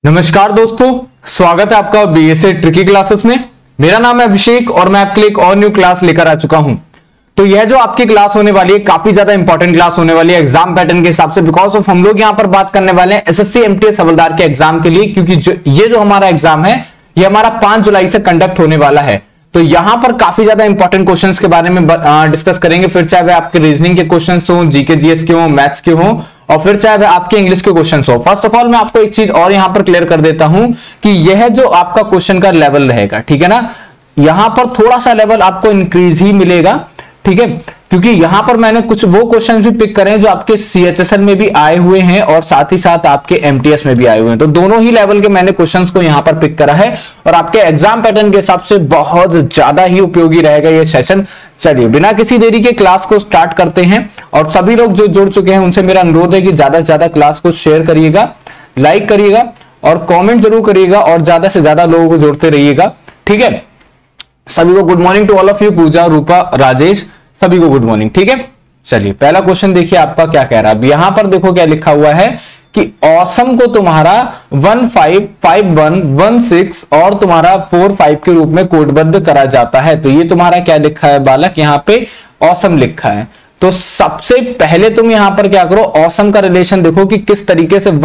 नमस्कार दोस्तों, स्वागत है आपका बीएसए ट्रिकी क्लासेस में। मेरा नाम है अभिषेक और मैं आपके लिए एक और न्यू क्लास लेकर आ चुका हूं। तो यह जो आपकी क्लास होने वाली है काफी ज्यादा इंपॉर्टेंट क्लास होने वाली है एग्जाम पैटर्न के हिसाब से, बिकॉज ऑफ हम लोग यहां पर बात करने वाले हैं एसएससी एमटीएस हवलदार के एग्जाम के लिए, क्योंकि ये जो हमारा एग्जाम है ये हमारा 5 जुलाई से कंडक्ट होने वाला है। तो यहां पर काफी ज्यादा इंपॉर्टेंट क्वेश्चंस के बारे में डिस्कस करेंगे, फिर चाहे आपके रीजनिंग के क्वेश्चंस हो, जीके जीएस के हो, मैथ्स के हो, और फिर चाहे आपके इंग्लिश के क्वेश्चंस हो। फर्स्ट ऑफ ऑल मैं आपको एक चीज और यहां पर क्लियर कर देता हूं कि यह जो आपका क्वेश्चन का लेवल रहेगा, ठीक है ना, यहां पर थोड़ा सा लेवल आपको इंक्रीज ही मिलेगा, ठीक है, क्योंकि यहां पर मैंने कुछ वो क्वेश्चंस भी पिक करे हैं जो आपके सीएचएसएल में भी आए हुए हैं और साथ ही साथ आपके एमटीएस में भी आए हुए हैं। तो दोनों ही लेवल के मैंने क्वेश्चंस को यहां पर पिक करा है और आपके एग्जाम पैटर्न के हिसाब से बहुत ज्यादा ही उपयोगी रहेगा ये सेशन। चलिए बिना किसी देरी के क्लास को स्टार्ट करते हैं, और सभी लोग जो जुड़ चुके हैं उनसे मेरा अनुरोध है कि ज्यादा से ज्यादा क्लास को शेयर करिएगा, लाइक करिएगा और कॉमेंट जरूर करिएगा और ज्यादा से ज्यादा लोगों को जोड़ते रहिएगा, ठीक है। सभी को good morning to all of you, Puja, Rupa, Rajesh, सभी को गुड मॉर्निंग, ठीक है। चलिए पहला क्वेश्चन देखिए आपका क्या कह रहा है। अब यहां पर देखो क्या लिखा हुआ है कि ऑसम को तुम्हारा 155116 और तुम्हारा 45 के रूप में कोडबद्ध करा जाता है। तो ये तुम्हारा क्या लिखा है बालक, यहां पे ऑसम लिखा है। तो सबसे पहले तुम यहां पर क्या करो, ऑसम का रिलेशन देखो कि किस तरीके से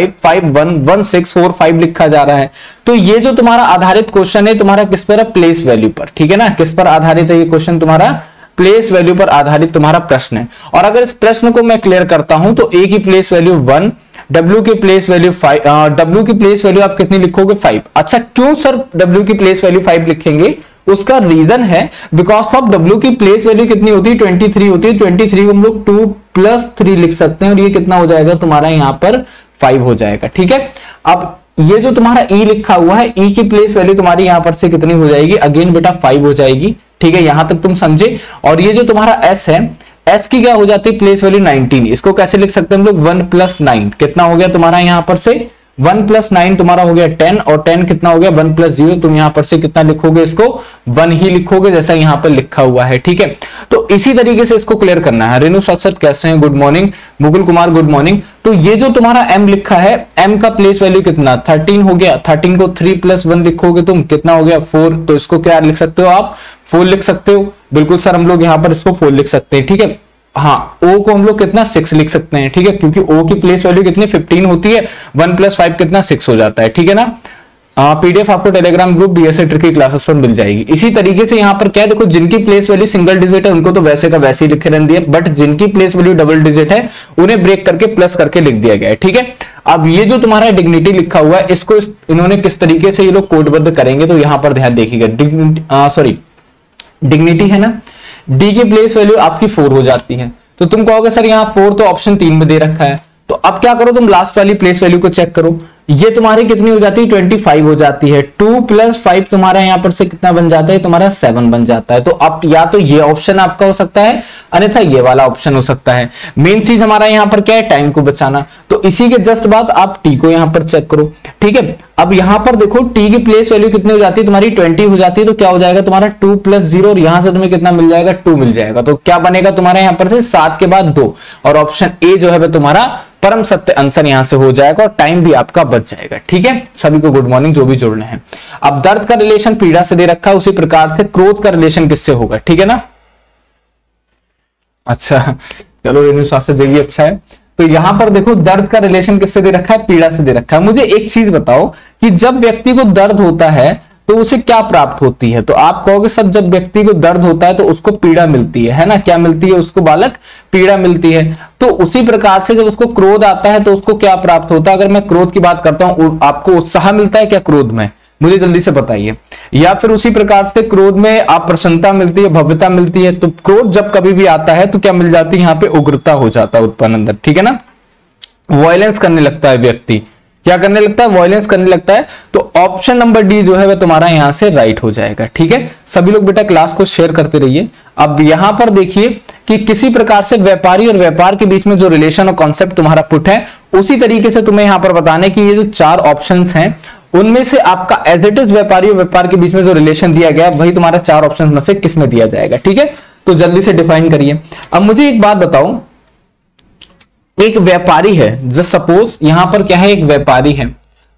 15511645 लिखा जा रहा है। तो ये जो तुम्हारा आधारित क्वेश्चन है तुम्हारा किस पर है, प्लेस वैल्यू पर, ठीक है ना। किस पर आधारित है ये क्वेश्चन, तुम्हारा प्लेस वैल्यू पर आधारित तुम्हारा प्रश्न है। और अगर इस प्रश्न को मैं क्लियर करता हूं तो ए की प्लेस वैल्यू 1, डब्ल्यू की प्लेस वैल्यू 5, डब्ल्यू की प्लेस वैल्यू आप कितनी लिखोगे 5। अच्छा क्यों सर डब्ल्यू की प्लेस वैल्यू 5 लिखेंगे, उसका रीजन है बिकॉज ऑफ डब्ल्यू की प्लेस वैल्यू कितनी होती है, 23 होती है। 23 को हम लोग 2 + 3 लिख सकते हैं और ये कितना हो जाएगा तुम्हारा यहां पर 5 हो जाएगा, ठीक है। अब ये जो तुम्हारा ई लिखा हुआ है, ई की प्लेस वैल्यू तुम्हारी यहां पर से कितनी हो जाएगी, अगेन बेटा 5 हो जाएगी, ठीक है, यहां तक तुम समझे। और ये जो तुम्हारा एस है, एस की क्या हो जाती है प्लेस वैल्यू 19। इसको कैसे लिख सकते हैं हम लोग, 1 + 9 कितना हो गया तुम्हारा यहां पर से 1 + 9 तुम्हारा हो गया 10, और 10 कितना हो गया 1 + 0, तुम यहां पर से कितना लिखोगे, इसको 1 ही लिखोगे जैसा यहां पर लिखा हुआ है, ठीक है। तो इसी तरीके से इसको क्लियर करना है। रेणु सर कैसे हैं, good morning. Mukul Kumar good morning. तो ये जो तुम्हारा एम लिखा है, एम का प्लेस वैल्यू कितना 13 हो गया। 13 को 3 + 1 लिखोगे तुम, कितना हो गया 4। तो इसको क्या लिख सकते हो आप, 4 लिख सकते हो। बिल्कुल सर, हम लोग यहां पर इसको 4 लिख सकते हैं, ठीक है। हाँ, ओ को हम लोग कितना 6 लिख सकते हैं, ठीक है, क्योंकि ओ की प्लेस वैल्यू कितनी 15 होती है। 1 + 5 कितना 6 हो जाता है, ठीक है ना। पीडीएफ आपको Telegram group BSA tricky classes पर मिल जाएगी। इसी तरीके से यहाँ पर क्या देखो, जिनकी प्लेस वैल्यू सिंगल डिजिट है उनको तो वैसे का वैसे ही लिखे रहने दिए, बट जिनकी प्लेस वैल्यू डबल डिजिट है उन्हें ब्रेक करके प्लस करके लिख दिया गया है, ठीक है। अब ये जो तुम्हारा डिग्निटी लिखा हुआ है, इसको इन्होंने किस तरीके से ये लोग कोडबद्ध करेंगे, तो यहां पर ध्यान देखिएगा। डिग्निटी है ना, डी की प्लेस वैल्यू आपकी 4 हो जाती है। तो तुम कहोगे सर यहाँ 4 तो ऑप्शन 3 में दे रखा है। तो अब क्या करो, तुम लास्ट वाली प्लेस वैल्यू को चेक करो, ये तुम्हारी कितनी हो जाती है 25 हो जाती है। 2 + 5 तुम्हारा यहां पर से कितना बन जाता है, तुम्हारा 7 बन जाता है। तो अब या तो ये ऑप्शन आपका हो सकता है, अन्यथा ये वाला ऑप्शन हो सकता है। मेन चीज हमारा यहां पर क्या है, टाइम को बचाना। तो इसी के जस्ट बाद आप टी को यहां पर चेक करो, ठीक है। अब यहां पर देखो टी की प्लेस वैल्यू कितनी हो जाती है तुम्हारी 20 हो जाती है। तो क्या हो जाएगा तुम्हारा 2 + 0, और यहां से तुम्हें कितना मिल जाएगा 2 मिल जाएगा। तो क्या बनेगा तुम्हारे यहां पर से 7 के बाद 2, और ऑप्शन ए जो है वह तुम्हारा परम सत्य आंसर यहां से हो जाएगा और टाइम भी आपका बच जाएगा, ठीक है। सभी को गुड मॉर्निंग जो भी जुड़ने हैं। अब दर्द का रिलेशन पीड़ा से दे रखा है, उसी प्रकार से क्रोध का रिलेशन किससे होगा, ठीक है ना। अच्छा चलो, रेणु स्वास्थ्य देवी अच्छा है। तो यहां पर देखो दर्द का रिलेशन किससे दे रखा है, पीड़ा से दे रखा है। मुझे एक चीज बताओ कि जब व्यक्ति को दर्द होता है तो उसे क्या प्राप्त होती है। तो आप कहोगे सब जब व्यक्ति को दर्द होता है तो उसको पीड़ा मिलती है ना, क्या मिलती है उसको बालक, पीड़ा मिलती है। तो उसी प्रकार से जब उसको क्रोध आता है तो उसको क्या प्राप्त होता है। अगर मैं क्रोध की बात करता हूं, आपको उत्साह मिलता है क्या क्रोध में, मुझे जल्दी से बताइए। या फिर उसी प्रकार से क्रोध में आप प्रसन्नता मिलती है, भव्यता मिलती है। तो क्रोध जब कभी भी आता है तो क्या मिल जाती है, यहाँ पे उग्रता हो जाता है उत्पन्न अंदर, ठीक है ना। वायलेंस करने लगता है व्यक्ति, क्या करने लगता है, वायलेंस करने लगता है। तो ऑप्शन नंबर डी जो है वह तुम्हारा यहां से राइट हो जाएगा, ठीक है। सभी लोग बेटा क्लास को शेयर करते रहिए। अब यहां पर देखिए कि किसी प्रकार से व्यापारी और व्यापार के बीच में जो रिलेशन और कॉन्सेप्ट तुम्हारा पुट है, उसी तरीके से तुम्हें यहां पर बताने की ये जो 4 ऑप्शंस हैं उनमें से आपका एज इट इज व्यापारी और व्यापार के बीच में जो रिलेशन दिया गया वही तुम्हारा 4 ऑप्शन में से किस में दिया जाएगा, ठीक है। तो जल्दी से डिफाइन करिए। अब मुझे एक बात बताओ, एक व्यापारी है, जस्ट सपोज यहां पर क्या है, एक व्यापारी है।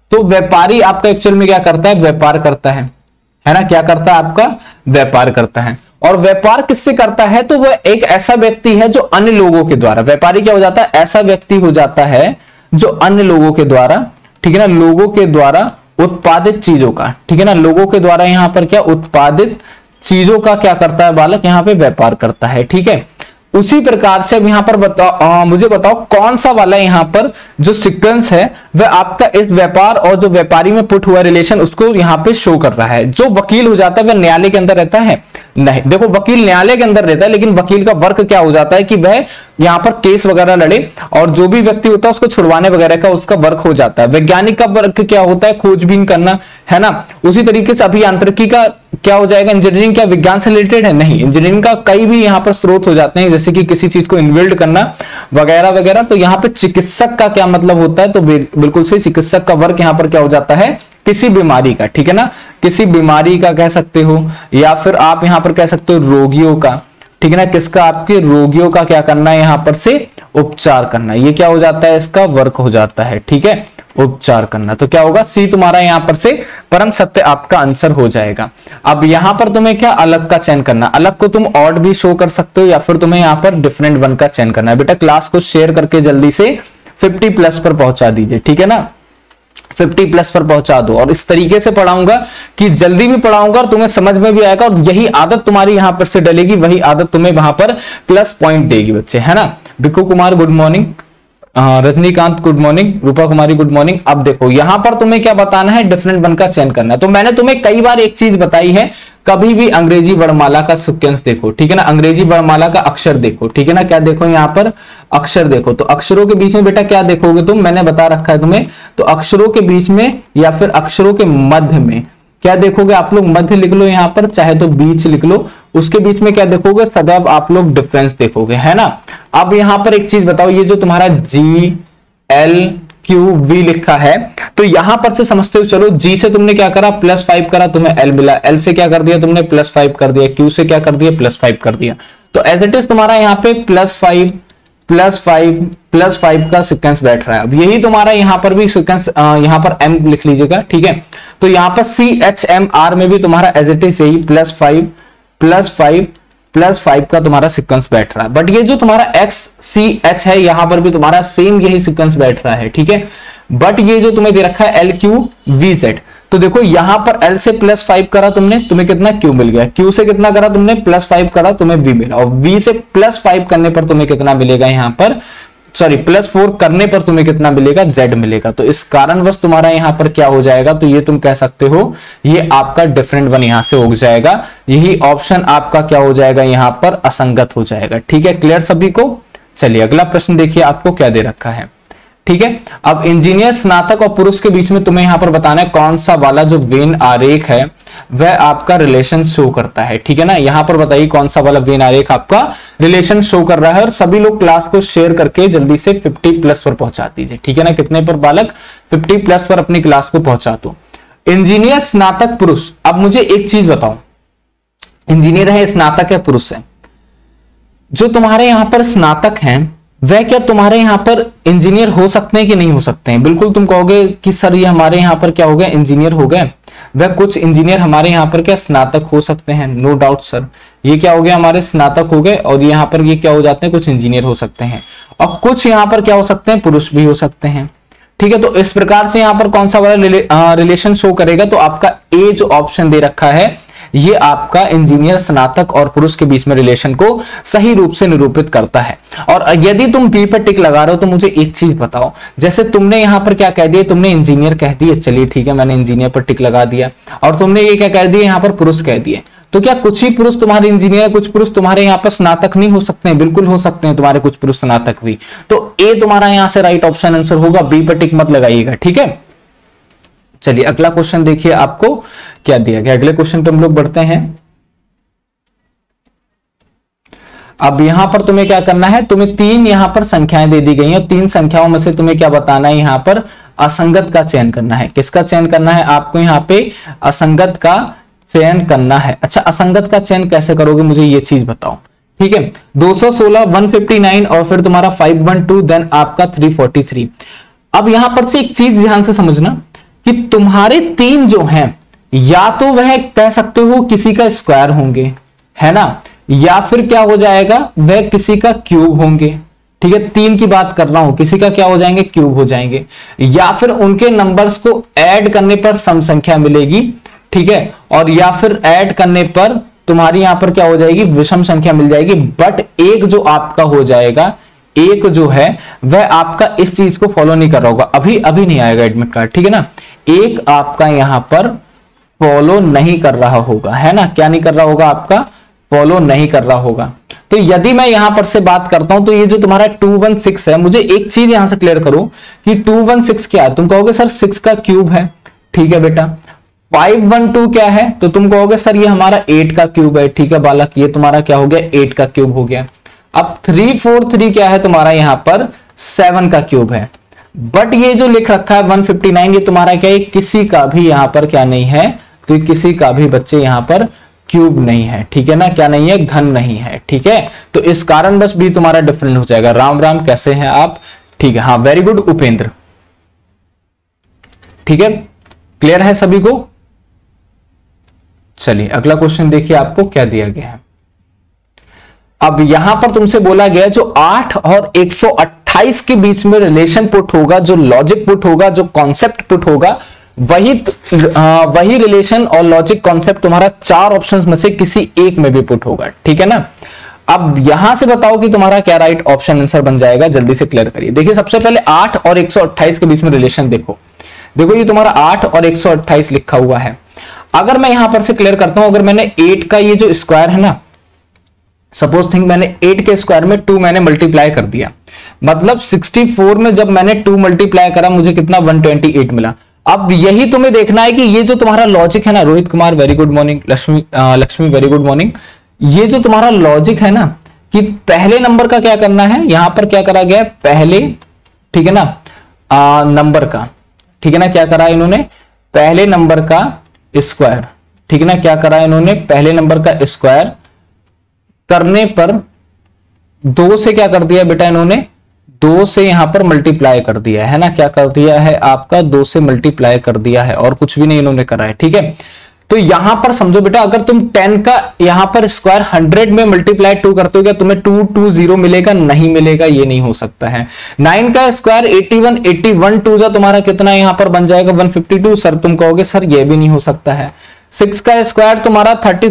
तो व्यापारी आपका एक्चुअल में क्या करता है, व्यापार करता है ना, क्या करता है आपका, व्यापार करता है। और व्यापार किससे करता है, तो वह एक ऐसा व्यक्ति है जो अन्य लोगों के द्वारा, व्यापारी क्या हो जाता है, ऐसा व्यक्ति हो जाता है जो अन्य लोगों के द्वारा, ठीक है ना, लोगों के द्वारा उत्पादित चीजों का, ठीक है ना, लोगों के द्वारा यहां पर क्या उत्पादित चीजों का क्या करता है बालक, यहां पे व्यापार करता है, ठीक है। उसी प्रकार से अब यहां पर बताओ, मुझे बताओ कौन सा वाला यहां पर जो सीक्वेंस है वह आपका इस व्यापार और जो व्यापारी में पुट हुआ रिलेशन उसको यहां पे शो कर रहा है। जो वकील हो जाता है वह न्यायालय के अंदर रहता है, नहीं, देखो वकील न्यायालय के अंदर रहता है, लेकिन वकील का वर्क क्या हो जाता है कि वह यहां पर केस वगैरह लड़े और जो भी व्यक्ति होता है उसको छुड़वाने वगैरह का उसका वर्क हो जाता है। वैज्ञानिक का वर्क क्या होता है, खोजबीन करना, है ना। उसी तरीके से अभियांत्रिकी का क्या हो जाएगा, इंजीनियरिंग क्या विज्ञान से रिलेटेड है, नहीं, इंजीनियरिंग का कई भी यहां पर स्रोत हो जाते हैं, जैसे कि किसी चीज को इन्वेल्ड करना वगैरह वगैरह। तो यहां पर चिकित्सक का क्या मतलब होता है, तो बिल्कुल सही, चिकित्सक का वर्क यहां पर क्या हो जाता है, किसी बीमारी का, ठीक है ना, किसी बीमारी का कह सकते हो, या फिर आप यहां पर कह सकते हो रोगियों का, ठीक है ना, किसका, आपके रोगियों का क्या करना है यहां पर से उपचार करना, ये क्या हो जाता है, इसका वर्क हो जाता है, ठीक है, उपचार करना। तो क्या होगा, सी तुम्हारा यहां पर से परम सत्य आपका आंसर हो जाएगा। अब यहां पर तुम्हें क्या अलग का चयन करना, अलग को तुम ऑड भी शो कर सकते हो या फिर तुम्हें यहां पर डिफरेंट वन का चयन करना है। बेटा क्लास को शेयर करके जल्दी से 50+ पर पहुंचा दीजिए, ठीक है ना, 50+ पर पहुंचा दो। और इस तरीके से पढ़ाऊंगा कि जल्दी भी पढ़ाऊंगा और तुम्हें समझ में भी आएगा, और यही आदत तुम्हारी यहां पर से डलेगी, वही आदत तुम्हें वहां पर प्लस पॉइंट देगी बच्चे, है ना। Bikku Kumar good morning, Rajinikanth good morning, Rupa Kumari good morning. अब देखो यहां पर तुम्हें क्या बताना है, डिफरेंट वन का चयन करना है। तो मैंने तुम्हें कई बार एक चीज बताई है, कभी भी अंग्रेजी वर्णमाला का सीक्वेंस देखो, ठीक है ना, अंग्रेजी वर्णमाला का अक्षर देखो, ठीक है ना, क्या देखो यहां पर अक्षर देखो। तो अक्षरों के बीच में बेटा क्या देखोगे तुम, मैंने बता रखा है तुम्हें, तो अक्षरों के बीच में या फिर अक्षरों के मध्य में क्या देखोगे आप लोग, मध्य लिख लो यहां पर, चाहे तो बीच लिख लो, उसके बीच में क्या देखोगे, सदैव आप लोग डिफरेंस देखोगे, है ना। अब यहां पर एक चीज बताओ, ये जो तुम्हारा GLQV लिखा है, तो यहां पर से समझते हो, चलो G से तुमने क्या करा, +5 करा, तुम्हें L मिला, L से क्या कर दिया तुमने, +5 कर दिया, Q से क्या कर दिया, +5 कर दिया। तो एज इट इज तुम्हारा यहाँ पे +5 का सीक्वेंस बैठ रहा है। अब यही तुम्हारा यहां पर भी सीक्वेंस, यहां पर M लिख लीजिएगा, ठीक है। तो यहां पर CHMR में भी तुम्हारा एज इट इज यही +5 का तुम्हारा सीक्वेंस बैठ रहा है। बट ये जो तुम्हारा XCH है, यहां पर भी तुम्हारा सेम यही सीक्वेंस बैठ रहा है, ठीक है। बट ये जो तुम्हें दे रखा है LQVZ, तो देखो यहां पर L से +5 करा तुमने, तुम्हें कितना Q मिल गया, Q से कितना करा तुमने, +5 करा, तुम्हें V मिला, और V से +5 करने पर तुम्हें कितना मिलेगा यहां पर, सॉरी +4 करने पर तुम्हें कितना मिलेगा, Z मिलेगा। तो इस कारणवश तुम्हारा यहां पर क्या हो जाएगा, तो ये तुम कह सकते हो ये आपका डिफरेंट वन यहां से उग जाएगा, यही ऑप्शन आपका क्या हो जाएगा, यहां पर असंगत हो जाएगा, ठीक है। क्लियर सभी को। चलिए अगला प्रश्न देखिए आपको क्या दे रखा है, ठीक है। अब इंजीनियर स्नातक और पुरुष के बीच में तुम्हें यहां पर बताना है कौन सा वाला जो वेन आरेख है वह आपका रिलेशन शो करता है, ठीक है ना। यहां पर बताइए कौन सा वाला वेन आरेख आपका रिलेशन शो कर रहा है, और सभी लोग क्लास को शेयर करके जल्दी से 50+ पर पहुंचा दीजिए, ठीक है ना। कितने पर बालक, 50+ पर अपनी क्लास को पहुंचा दो। इंजीनियर स्नातक पुरुष, अब मुझे एक चीज बताओ, इंजीनियर है, स्नातक है, पुरुष है, जो तुम्हारे यहां पर स्नातक हैं वह क्या तुम्हारे यहां पर इंजीनियर हो सकते हैं कि नहीं हो सकते हैं। बिल्कुल तुम कहोगे कि सर ये हमारे यहां पर क्या हो गए, इंजीनियर हो गए। वह कुछ इंजीनियर हमारे यहां पर क्या स्नातक हो सकते हैं, नो डाउट सर, ये क्या हो गया, हमारे स्नातक हो गए, और यहां पर ये क्या हो जाते हैं, कुछ इंजीनियर हो सकते हैं, और कुछ यहां पर क्या हो सकते हैं, पुरुष भी हो सकते हैं, ठीक है। तो इस प्रकार से यहां पर कौन सा वाला रिलेशन शो करेगा, तो आपका ए जो ऑप्शन दे रखा है ये आपका इंजीनियर स्नातक और पुरुष के बीच में रिलेशन को सही रूप से निरूपित करता है। और यदि तुम बी पर टिक लगा रहे हो तो मुझे एक चीज बताओ, जैसे तुमने यहां पर क्या कह दिया, तुमने इंजीनियर कह दिए, चलिए ठीक है मैंने इंजीनियर पर टिक लगा दिया, और तुमने ये क्या कह दिया, यहां पर पुरुष कह दिए, तो क्या कुछ ही पुरुष तुम्हारे इंजीनियर, कुछ पुरुष तुम्हारे यहां पर स्नातक नहीं हो सकते हैं, बिल्कुल हो सकते हैं तुम्हारे कुछ पुरुष स्नातक भी। तो ए तुम्हारा यहां से राइट ऑप्शन आंसर होगा, बी पर टिक मत लगाइएगा, ठीक है। चलिए अगला क्वेश्चन देखिए आपको क्या दिया गया, अगले क्वेश्चन पे हम लोग बढ़ते हैं। अब यहां पर तुम्हें क्या करना है, तुम्हें 3 यहां पर संख्याएं दे दी गई हैं, और 3 संख्याओं में से तुम्हें क्या बताना है, यहां पर असंगत का चयन करना है। किसका चयन करना है आपको, यहां पे असंगत का चयन करना है। अच्छा असंगत का चयन कैसे करोगे, मुझे ये चीज बताओ, ठीक है। 216, 159 और फिर तुम्हारा 512, देन आपका 343। अब यहां पर से एक चीज ध्यान से समझना कि तुम्हारे 3 जो हैं या तो वह कह सकते हो किसी का स्क्वायर होंगे, है ना, या फिर क्या हो जाएगा वह किसी का क्यूब होंगे। ठीक है, 3 की बात कर रहा हूं, किसी का क्या हो जाएंगे, क्यूब हो जाएंगे, या फिर उनके नंबर्स को ऐड करने पर सम संख्या मिलेगी। ठीक है, और या फिर ऐड करने पर तुम्हारी यहां पर क्या हो जाएगी, विषम संख्या मिल जाएगी। बट एक जो आपका हो जाएगा, एक जो है वह आपका इस चीज को फॉलो नहीं कर रहा होगा, अभी नहीं आएगा एडमिट कार्ड। ठीक है ना, एक आपका यहां पर फॉलो नहीं कर रहा होगा, है ना, क्या नहीं कर रहा होगा, आपका फॉलो नहीं कर रहा होगा। तो यदि मैं यहां पर से बात करता हूं तो ये जो तुम्हारा 216 है, मुझे एक चीज यहां से क्लियर करो कि 216 क्या है। तुम कहोगे सर 6 का क्यूब है, ठीक है बेटा। 512 क्या है, तो तुम कहोगे सर ये हमारा 8 का क्यूब है। ठीक है बालक, ये तुम्हारा क्या हो गया, 8 का क्यूब हो गया। अब 343 क्या है, तुम्हारा यहां पर 7 का क्यूब है। बट ये जो लिख रखा है 159, ये तुम्हारा क्या है, किसी का भी यहां पर क्या नहीं है, तो ये किसी का भी बच्चे यहां पर क्यूब नहीं है। ठीक है ना, क्या नहीं है, घन नहीं है। ठीक है, तो इस कारण बस भी तुम्हारा डिफरेंट हो जाएगा। राम राम, कैसे हैं आप, ठीक है, हाँ वेरी गुड उपेंद्र। ठीक है, क्लियर है सभी को। चलिए अगला क्वेश्चन देखिए आपको क्या दिया गया है। अब यहां पर तुमसे बोला गया जो 8 और 128 के बीच में रिलेशन पुट होगा, जो लॉजिक पुट होगा, जो कॉन्सेप्ट पुट होगा, वही रिलेशन और लॉजिक कॉन्सेप्ट तुम्हारा 4 ऑप्शंस में से किसी एक में भी पुट होगा। ठीक है ना, अब यहां से बताओ कि तुम्हारा क्या राइट ऑप्शन आंसर बन जाएगा, जल्दी से क्लियर करिए। देखिए सबसे पहले 8 और 128 के बीच में रिलेशन देखो ये तुम्हारा 8 और 128 लिखा हुआ है। अगर मैं यहां पर से क्लियर करता हूं, अगर मैंने 8 का ये जो स्क्वायर है ना, सपोज थिंक मैंने 8 के स्क्वायर में 2 मैंने मल्टीप्लाई कर दिया, मतलब 64 में जब मैंने 2 मल्टीप्लाई करा मुझे कितना 128 मिला। अब यही तुम्हें देखना है कि ये जो तुम्हारा लॉजिक है ना, Rohit Kumar very good morning, Lakshmi very good morning, ये जो तुम्हारा लॉजिक है ना कि पहले नंबर का क्या करना है, यहां पर क्या करा गया है पहले, ठीक है ना, नंबर का, ठीक है ना, क्या करा इन्होंने, पहले नंबर का स्क्वायर, ठीक है ना, क्या करा इन्होंने, पहले नंबर का स्क्वायर करने पर 2 से क्या कर दिया बेटा इन्होंने, 2 से यहां पर मल्टीप्लाई कर दिया है ना, क्या कर दिया है आपका 2 से मल्टीप्लाई कर दिया है, और कुछ भी नहीं इन्होंने करा है। ठीक है, तो यहां पर समझो बेटा, अगर तुम 10 का यहां पर स्क्वायर 100 में मल्टीप्लाई 2 करते हो, क्या तुम्हें 220 मिलेगा, नहीं मिलेगा, ये नहीं हो सकता है। 9 का स्क्वायर 81 2 जा तुम्हारा कितना यहां पर बन जाएगा 152, सर तुम कहोगे सर ये भी नहीं हो सकता है। 6 का स्क्वायर तुम्हारा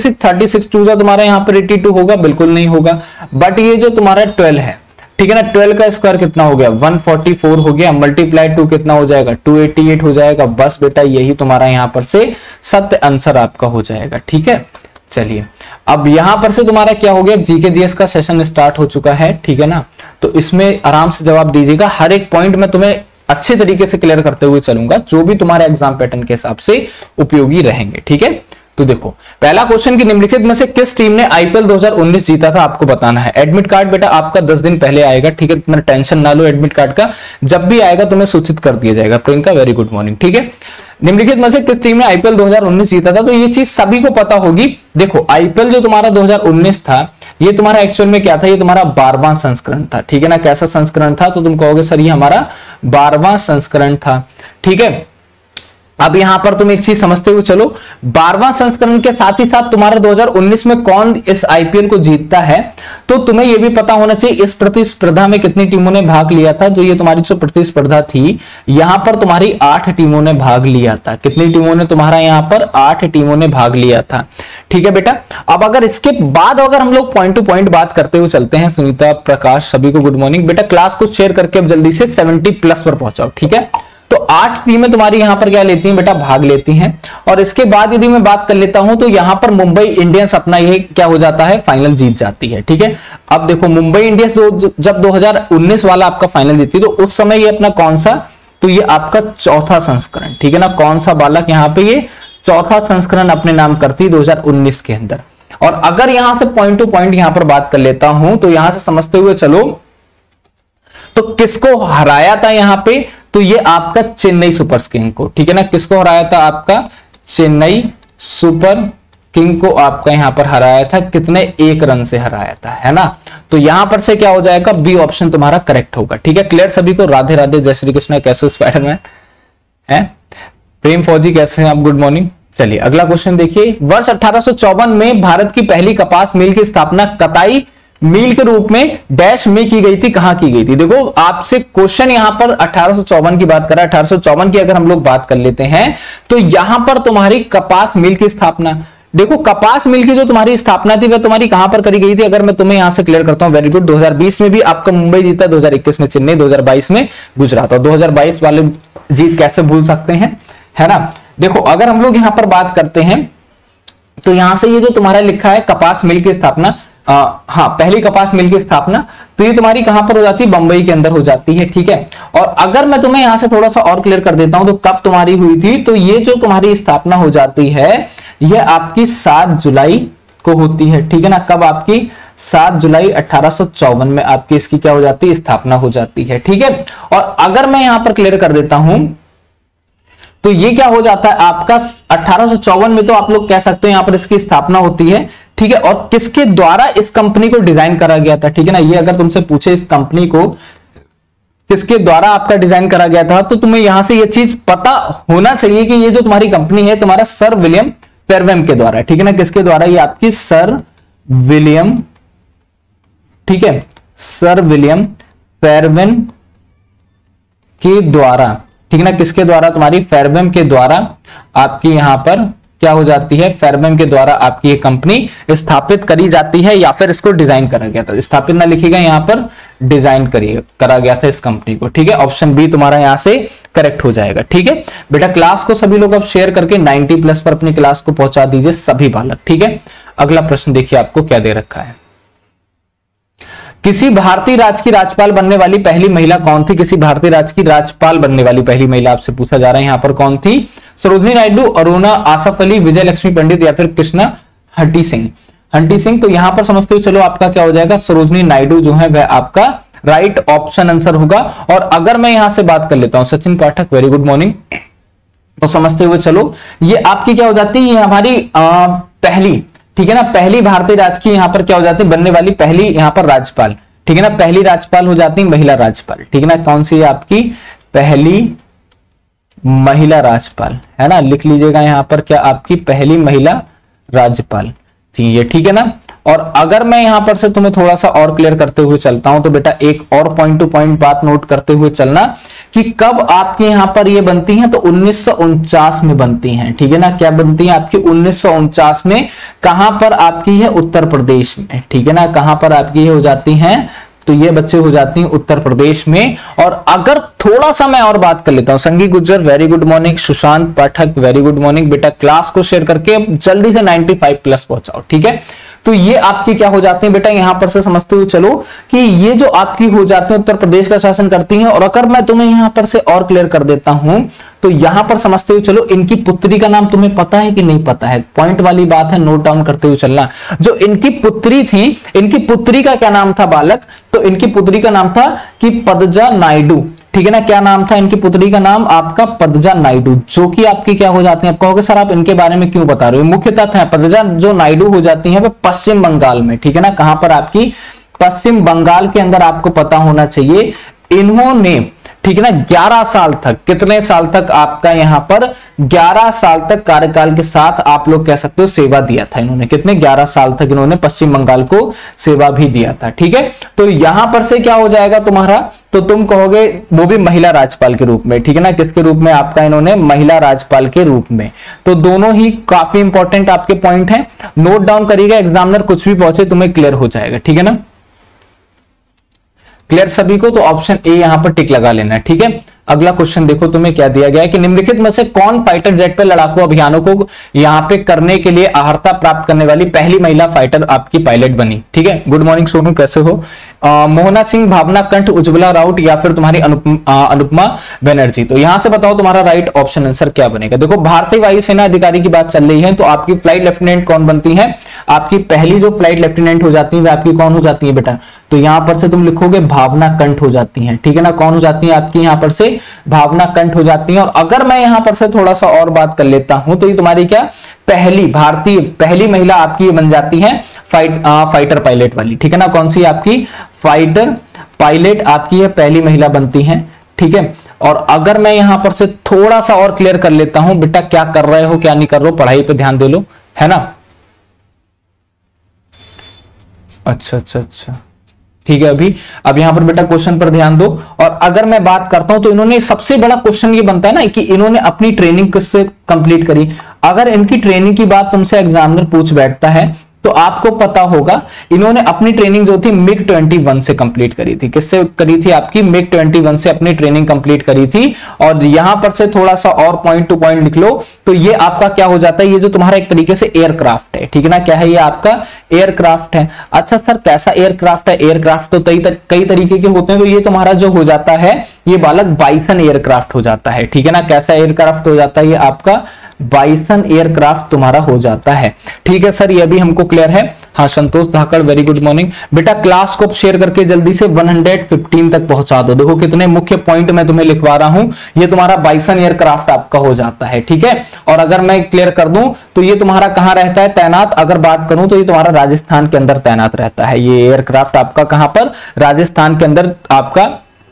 36 2 जा तुम्हारा यहां पर 82 होगा, बिल्कुल नहीं होगा। बट ये जो तुम्हारा 12 है, ठीक है ना, 12 का स्क्वायर कितना हो गया 144 हो गया, मल्टीप्लाई 2 कितना हो जाएगा 288 हो जाएगा। बस बेटा यही तुम्हारा यहां पर से सत्य आंसर आपका हो जाएगा। ठीक है, चलिए अब यहां पर से तुम्हारा क्या हो गया, जीके जीएस का सेशन स्टार्ट हो चुका है। ठीक है ना, तो इसमें आराम से जवाब दीजिएगा, हर एक पॉइंट में तुम्हें अच्छे तरीके से क्लियर करते हुए चलूंगा, जो भी तुम्हारे एग्जाम पैटर्न के हिसाब से उपयोगी रहेंगे। ठीक है, तो देखो पहला क्वेश्चन की निम्नलिखित में से किस टीम ने आईपीएल 2019 जीता था, आपको बताना है। एडमिट कार्ड बेटा आपका 10 दिन पहले आएगा। ठीक है, इतना टेंशन ना लो, एडमिट कार्ड का जब भी आएगा तुम्हें सूचित कर दिया जाएगा। Priyanka very good morning. ठीक है, निम्नलिखित में से किस टीम ने आईपीएल 2019 जीता था, तो ये चीज सभी को पता होगी। देखो आईपीएल जो तुम्हारा 2019 था, ये तुम्हारा एक्चुअल में क्या था, ये तुम्हारा 12वां संस्करण था। ठीक है ना, कैसा संस्करण था, तो तुम कहोगे सर ये हमारा 12वां संस्करण था। ठीक है, अब यहां पर तुम एक चीज समझते हुए चलो, 12वां संस्करण के साथ ही साथ तुम्हारा 2019 में कौन इस आईपीएल को जीतता है, तो तुम्हें यह भी पता होना चाहिए इस प्रतिस्पर्धा में कितनी टीमों ने भाग लिया था। जो ये तुम्हारी जो प्रतिस्पर्धा थी, यहां पर तुम्हारी 8 टीमों ने भाग लिया था। कितनी टीमों ने, तुम्हारा यहां पर 8 टीमों ने भाग लिया था। ठीक है बेटा, अब अगर इसके बाद अगर हम लोग पॉइंट टू पॉइंट बात करते हुए चलते हैं, सुनीता प्रकाश सभी को गुड मॉर्निंग। बेटा क्लास को शेयर करके अब जल्दी से 70+ पर पहुंचाओ। ठीक है, तो 8 टीमें तुम्हारी यहां पर क्या लेती हैं बेटा, भाग लेती हैं। और इसके बाद यदि मैं बात कर लेता हूं तो यहां पर मुंबई इंडियंस अपना ये क्या हो जाता है, फाइनल जीत जाती है। ठीक है, अब देखो मुंबई इंडियंस जब 2019 वाला आपका फाइनल जीती, तो उस समय ये अपना कौन सा, तो ये आपका 4था संस्करण। ठीक है ना, कौन सा बालक, यहां पे ये 4था संस्करण अपने नाम करती 2019 के अंदर। और अगर यहां से पॉइंट टू पॉइंट यहां पर बात कर लेता हूं, तो यहां से समझते हुए चलो, तो किसको हराया था यहां पे, तो ये आपका चेन्नई सुपर किंग को। ठीक है ना, किसको हराया था, आपका चेन्नई सुपर किंग को आपका यहां पर हराया था। कितने, 1 रन से हराया था, है ना। तो यहां पर से क्या हो जाएगा, बी ऑप्शन तुम्हारा करेक्ट होगा। ठीक है, क्लियर सभी को, राधे राधे, जय श्री कृष्ण, कैसे स्पाइडरमैन है। प्रेम फौजी कैसे हैं आप, गुड मॉर्निंग। चलिए अगला क्वेश्चन देखिए, वर्ष 1854 में भारत की पहली कपास मिल की स्थापना कताई मिल के रूप में डैश में की गई थी, कहां की गई थी। देखो आपसे क्वेश्चन यहां पर 1854 की बात कर रहा है, 1854 की अगर हम लोग बात कर लेते हैं तो यहां पर तुम्हारी कपास मिल की स्थापना, देखो कपास मिल की जो तुम्हारी स्थापना थी वह तुम्हारी कहां पर करी गई थी, अगर मैं तुम्हें यहां से क्लियर करता हूं, वेरी गुड। 2020 में भी आपका मुंबई जीता, 2021 में चेन्नई, 2022 में गुजरात, और 2022 वाले जीत कैसे भूल सकते हैं, है ना। देखो अगर हम लोग यहां पर बात करते हैं तो यहां से ये जो तुम्हारा लिखा है कपास मिल की स्थापना, हाँ पहली कपास मिल की स्थापना, तो ये तुम्हारी कहां पर हो जाती है, बंबई के अंदर हो जाती है, ठीक है। और अगर मैं तुम्हें यहां से थोड़ा सा और क्लियर कर देता हूं तो कब तुम्हारी हुई थी, तो ये जो तुम्हारी स्थापना हो जाती है ये आपकी 7 जुलाई को होती है, ठीक है ना। कब आपकी 7 जुलाई 1854 में आपकी इसकी क्या हो जाती है, स्थापना हो जाती है, ठीक है। और अगर मैं यहां पर क्लियर कर देता हूं तो ये क्या हो जाता है आपका 1854 में, तो आप लोग कह सकते हो यहां पर इसकी स्थापना होती है, ठीक है। और किसके द्वारा इस कंपनी को डिजाइन करा गया था, ठीक है ना। ये अगर तुमसे पूछे इस कंपनी को किसके द्वारा आपका डिजाइन करा गया था, तो तुम्हें यहां से ये चीज पता होना चाहिए कि ये जो तुम्हारी कंपनी है तुम्हारा सर विलियम फेरवेम के द्वारा, ठीक है ना। किसके द्वारा, ये आपकी सर विलियम, ठीक है, सर विलियम फेरवेम के द्वारा, ठीक है ना। किसके द्वारा, तुम्हारी फेरवेम के द्वारा आपकी यहां पर क्या हो जाती है, फेरवेम के द्वारा आपकी ये कंपनी स्थापित करी जाती है, या फिर इसको डिजाइन करा गया था, स्थापित ना लिखिएगा यहां पर, डिजाइन करा गया था इस कंपनी को, ठीक है। ऑप्शन बी तुम्हारा यहां से करेक्ट हो जाएगा, ठीक है। बेटा क्लास को सभी लोग अब शेयर करके 90+ पर अपनी क्लास को पहुंचा दीजिए सभी बालक, ठीक है। अगला प्रश्न देखिए आपको क्या दे रखा है, किसी भारतीय राज्य की राज्यपाल बनने वाली पहली महिला कौन थी, किसी भारतीय राज्य की राज्यपाल बनने वाली पहली महिला आपसे पूछा जा रहा है, यहां पर कौन थी, सरोजिनी नायडू, अरुणा आसफ अली, विजय लक्ष्मी पंडित, या फिर कृष्णा हंटी सिंह। हंटी सिंह, तो यहां पर समझते हो चलो आपका क्या हो जाएगा, सरोजिनी नायडू जो है वह आपका राइट ऑप्शन आंसर होगा। और अगर मैं यहां से बात कर लेता हूं, Sachin Pathak very good morning, तो समझते हुए चलो ये आपकी क्या हो जाती है, ये हमारी पहली, ठीक है ना, पहली भारतीय राज्य की यहां पर क्या हो जाती है, बनने वाली पहली यहां पर राज्यपाल, ठीक है ना, पहली राज्यपाल हो जाती है महिला राज्यपाल, ठीक है ना। कौन सी है आपकी पहली महिला राज्यपाल, है ना, लिख लीजिएगा यहां पर, क्या आपकी पहली महिला राज्यपाल थी ये, ठीक है ना। और अगर मैं यहां पर से तुम्हें थोड़ा सा और क्लियर करते हुए चलता हूं तो बेटा एक और पॉइंट टू पॉइंट बात नोट करते हुए चलना कि कब आपके यहां पर ये बनती हैं, तो 1949 में बनती हैं, ठीक है ना। क्या बनती है आपकी 1949 में, कहां पर आपकी है, उत्तर प्रदेश में, ठीक है ना। कहां पर आपकी ये हो जाती हैं, तो ये बच्चे हो जाती हैं उत्तर प्रदेश में। और अगर थोड़ा सा मैं और बात कर लेता हूं, Sangi Gujjar very good morning, Sushant Pathak very good morning, बेटा क्लास को शेयर करके जल्दी से 95+ पहुंचाओ, ठीक है। तो ये आपकी क्या हो जाती है बेटा, यहां पर से समझते हुए चलो कि ये जो आपकी हो जाती है उत्तर प्रदेश का शासन करती हैं। और अगर मैं तुम्हें यहां पर से और क्लियर कर देता हूं तो यहां पर समझते हुए चलो, इनकी पुत्री का नाम तुम्हें पता है कि नहीं पता है, पॉइंट वाली बात है, नोट डाउन करते हुए चलना। जो इनकी पुत्री थी, इनकी पुत्री का क्या नाम था बालक, तो इनकी पुत्री का नाम था कि पदजा नायडू, ठीक है ना। क्या नाम था इनकी पुत्री का नाम आपका, पदजा नायडू, जो कि आपकी क्या हो जाती है, आप कहोगे सर आप इनके बारे में क्यों बता रहे हो, मुख्य तथ्य है पदजा जो नायडू हो जाती है वह पश्चिम बंगाल में, ठीक है ना। कहां पर आपकी, पश्चिम बंगाल के अंदर, आपको पता होना चाहिए। इन्होंने, ठीक है ना, 11 साल तक, कितने साल तक आपका यहां पर 11 साल तक कार्यकाल के साथ आप लोग कह सकते हो सेवा दिया था इन्होंने, कितने 11 साल तक इन्होंने पश्चिम बंगाल को सेवा भी दिया था, ठीक है। तो यहां पर से क्या हो जाएगा तुम्हारा, तो तुम कहोगे वो भी महिला राज्यपाल के रूप में, ठीक है ना। किसके रूप में आपका, इन्होंने महिला राज्यपाल के रूप में। तो दोनों ही काफी इंपॉर्टेंट आपके पॉइंट हैं, नोट डाउन करिएगा, एग्जामिनर कुछ भी पूछे तुम्हें क्लियर हो जाएगा, ठीक है ना। क्लियर सभी को, तो ऑप्शन ए यहां पर टिक लगा लेना है, ठीक है। अगला क्वेश्चन देखो तुम्हें क्या दिया गया है कि निम्नलिखित में से कौन फाइटर जेट पे लड़ाकू अभियानों को यहां पे करने के लिए अर्हता प्राप्त करने वाली पहली महिला फाइटर आपकी पायलट बनी, ठीक है। गुड मॉर्निंग सोनू, कैसे हो। मोहना सिंह, भावना कंठ, उज्ज्वला राउत, या फिर तुम्हारी अनुपमा बनर्जी। तो यहां से बताओ तुम्हारा राइट ऑप्शन आंसर क्या बनेगा। देखो भारतीय वायुसेना अधिकारी की बात चल रही है, तो आपकी फ्लाइट लेफ्टिनेंट कौन बनती है, आपकी पहली जो फ्लाइट लेफ्टिनेंट हो जाती है वह आपकी कौन हो जाती है बेटा, तो यहां पर से तुम लिखोगे भावना कंठ हो जाती है, ठीक है ना। कौन हो जाती है आपकी यहां पर से, भावना कंठ हो जाती है। और अगर मैं यहां पर से थोड़ा सा और बात कर लेता हूं तो ये तुम्हारी क्या, पहली भारतीय, पहली महिला आपकी बन जाती है फाइटर पायलट वाली, ठीक है ना। कौन सी आपकी फाइटर पायलट आपकी है, पहली महिला बनती है, ठीक है। और अगर मैं यहां पर से थोड़ा सा और क्लियर कर लेता हूं, बेटा क्या कर रहे हो क्या नहीं कर रहे हो, पढ़ाई पे ध्यान दे लो, है ना। अच्छा अच्छा अच्छा, ठीक है। अब यहां पर बेटा क्वेश्चन पर ध्यान दो। और अगर मैं बात करता हूं तो इन्होंने सबसे बड़ा क्वेश्चन ये बनता है ना कि इन्होंने अपनी ट्रेनिंग किससे कंप्लीट करी। अगर इनकी ट्रेनिंग की बात तुमसे एग्जामिनर पूछ बैठता है तो आपको पता होगा इन्होंने अपनी ट्रेनिंग जो थी मिग 21 से कंप्लीट करी थी। किससे करी थी? आपकी मिग 21 से अपनी ट्रेनिंग कंप्लीट करी थी। और यहां पर से थोड़ा सा और पॉइंट टू पॉइंट लिख लो तो ये आपका क्या हो जाता है, ये जो तुम्हारा एक तरीके से एयरक्राफ्ट है, ठीक है ना। क्या है ये? आपका एयरक्राफ्ट है। अच्छा सर कैसा एयरक्राफ्ट है? एयरक्राफ्ट तो कई तरीके के होते हैं, तो ये तुम्हारा जो हो जाता है ये बालक बाइसन एयरक्राफ्ट हो जाता है, ठीक है ना। कैसा एयरक्राफ्ट हो जाता है? ये आपका बाइसन एयरक्राफ्ट तुम्हारा हो जाता है, ठीक है सर। ये भी हमको क्लियर है। हाँ Santosh Dhakad, very good morning बेटा। क्लास को शेयर करके जल्दी से 115 तक पहुंचा दो। देखो कितने मुख्य पॉइंट मैं तुम्हें लिखवा रहा हूं। ये तुम्हारा बाइसन एयरक्राफ्ट आपका हो जाता है, ठीक है। और अगर मैं क्लियर कर दूं तो ये तुम्हारा कहां रहता है तैनात? अगर बात करूं तो ये तुम्हारा राजस्थान के अंदर तैनात रहता है। ये एयरक्राफ्ट आपका कहां पर? राजस्थान के अंदर आपका,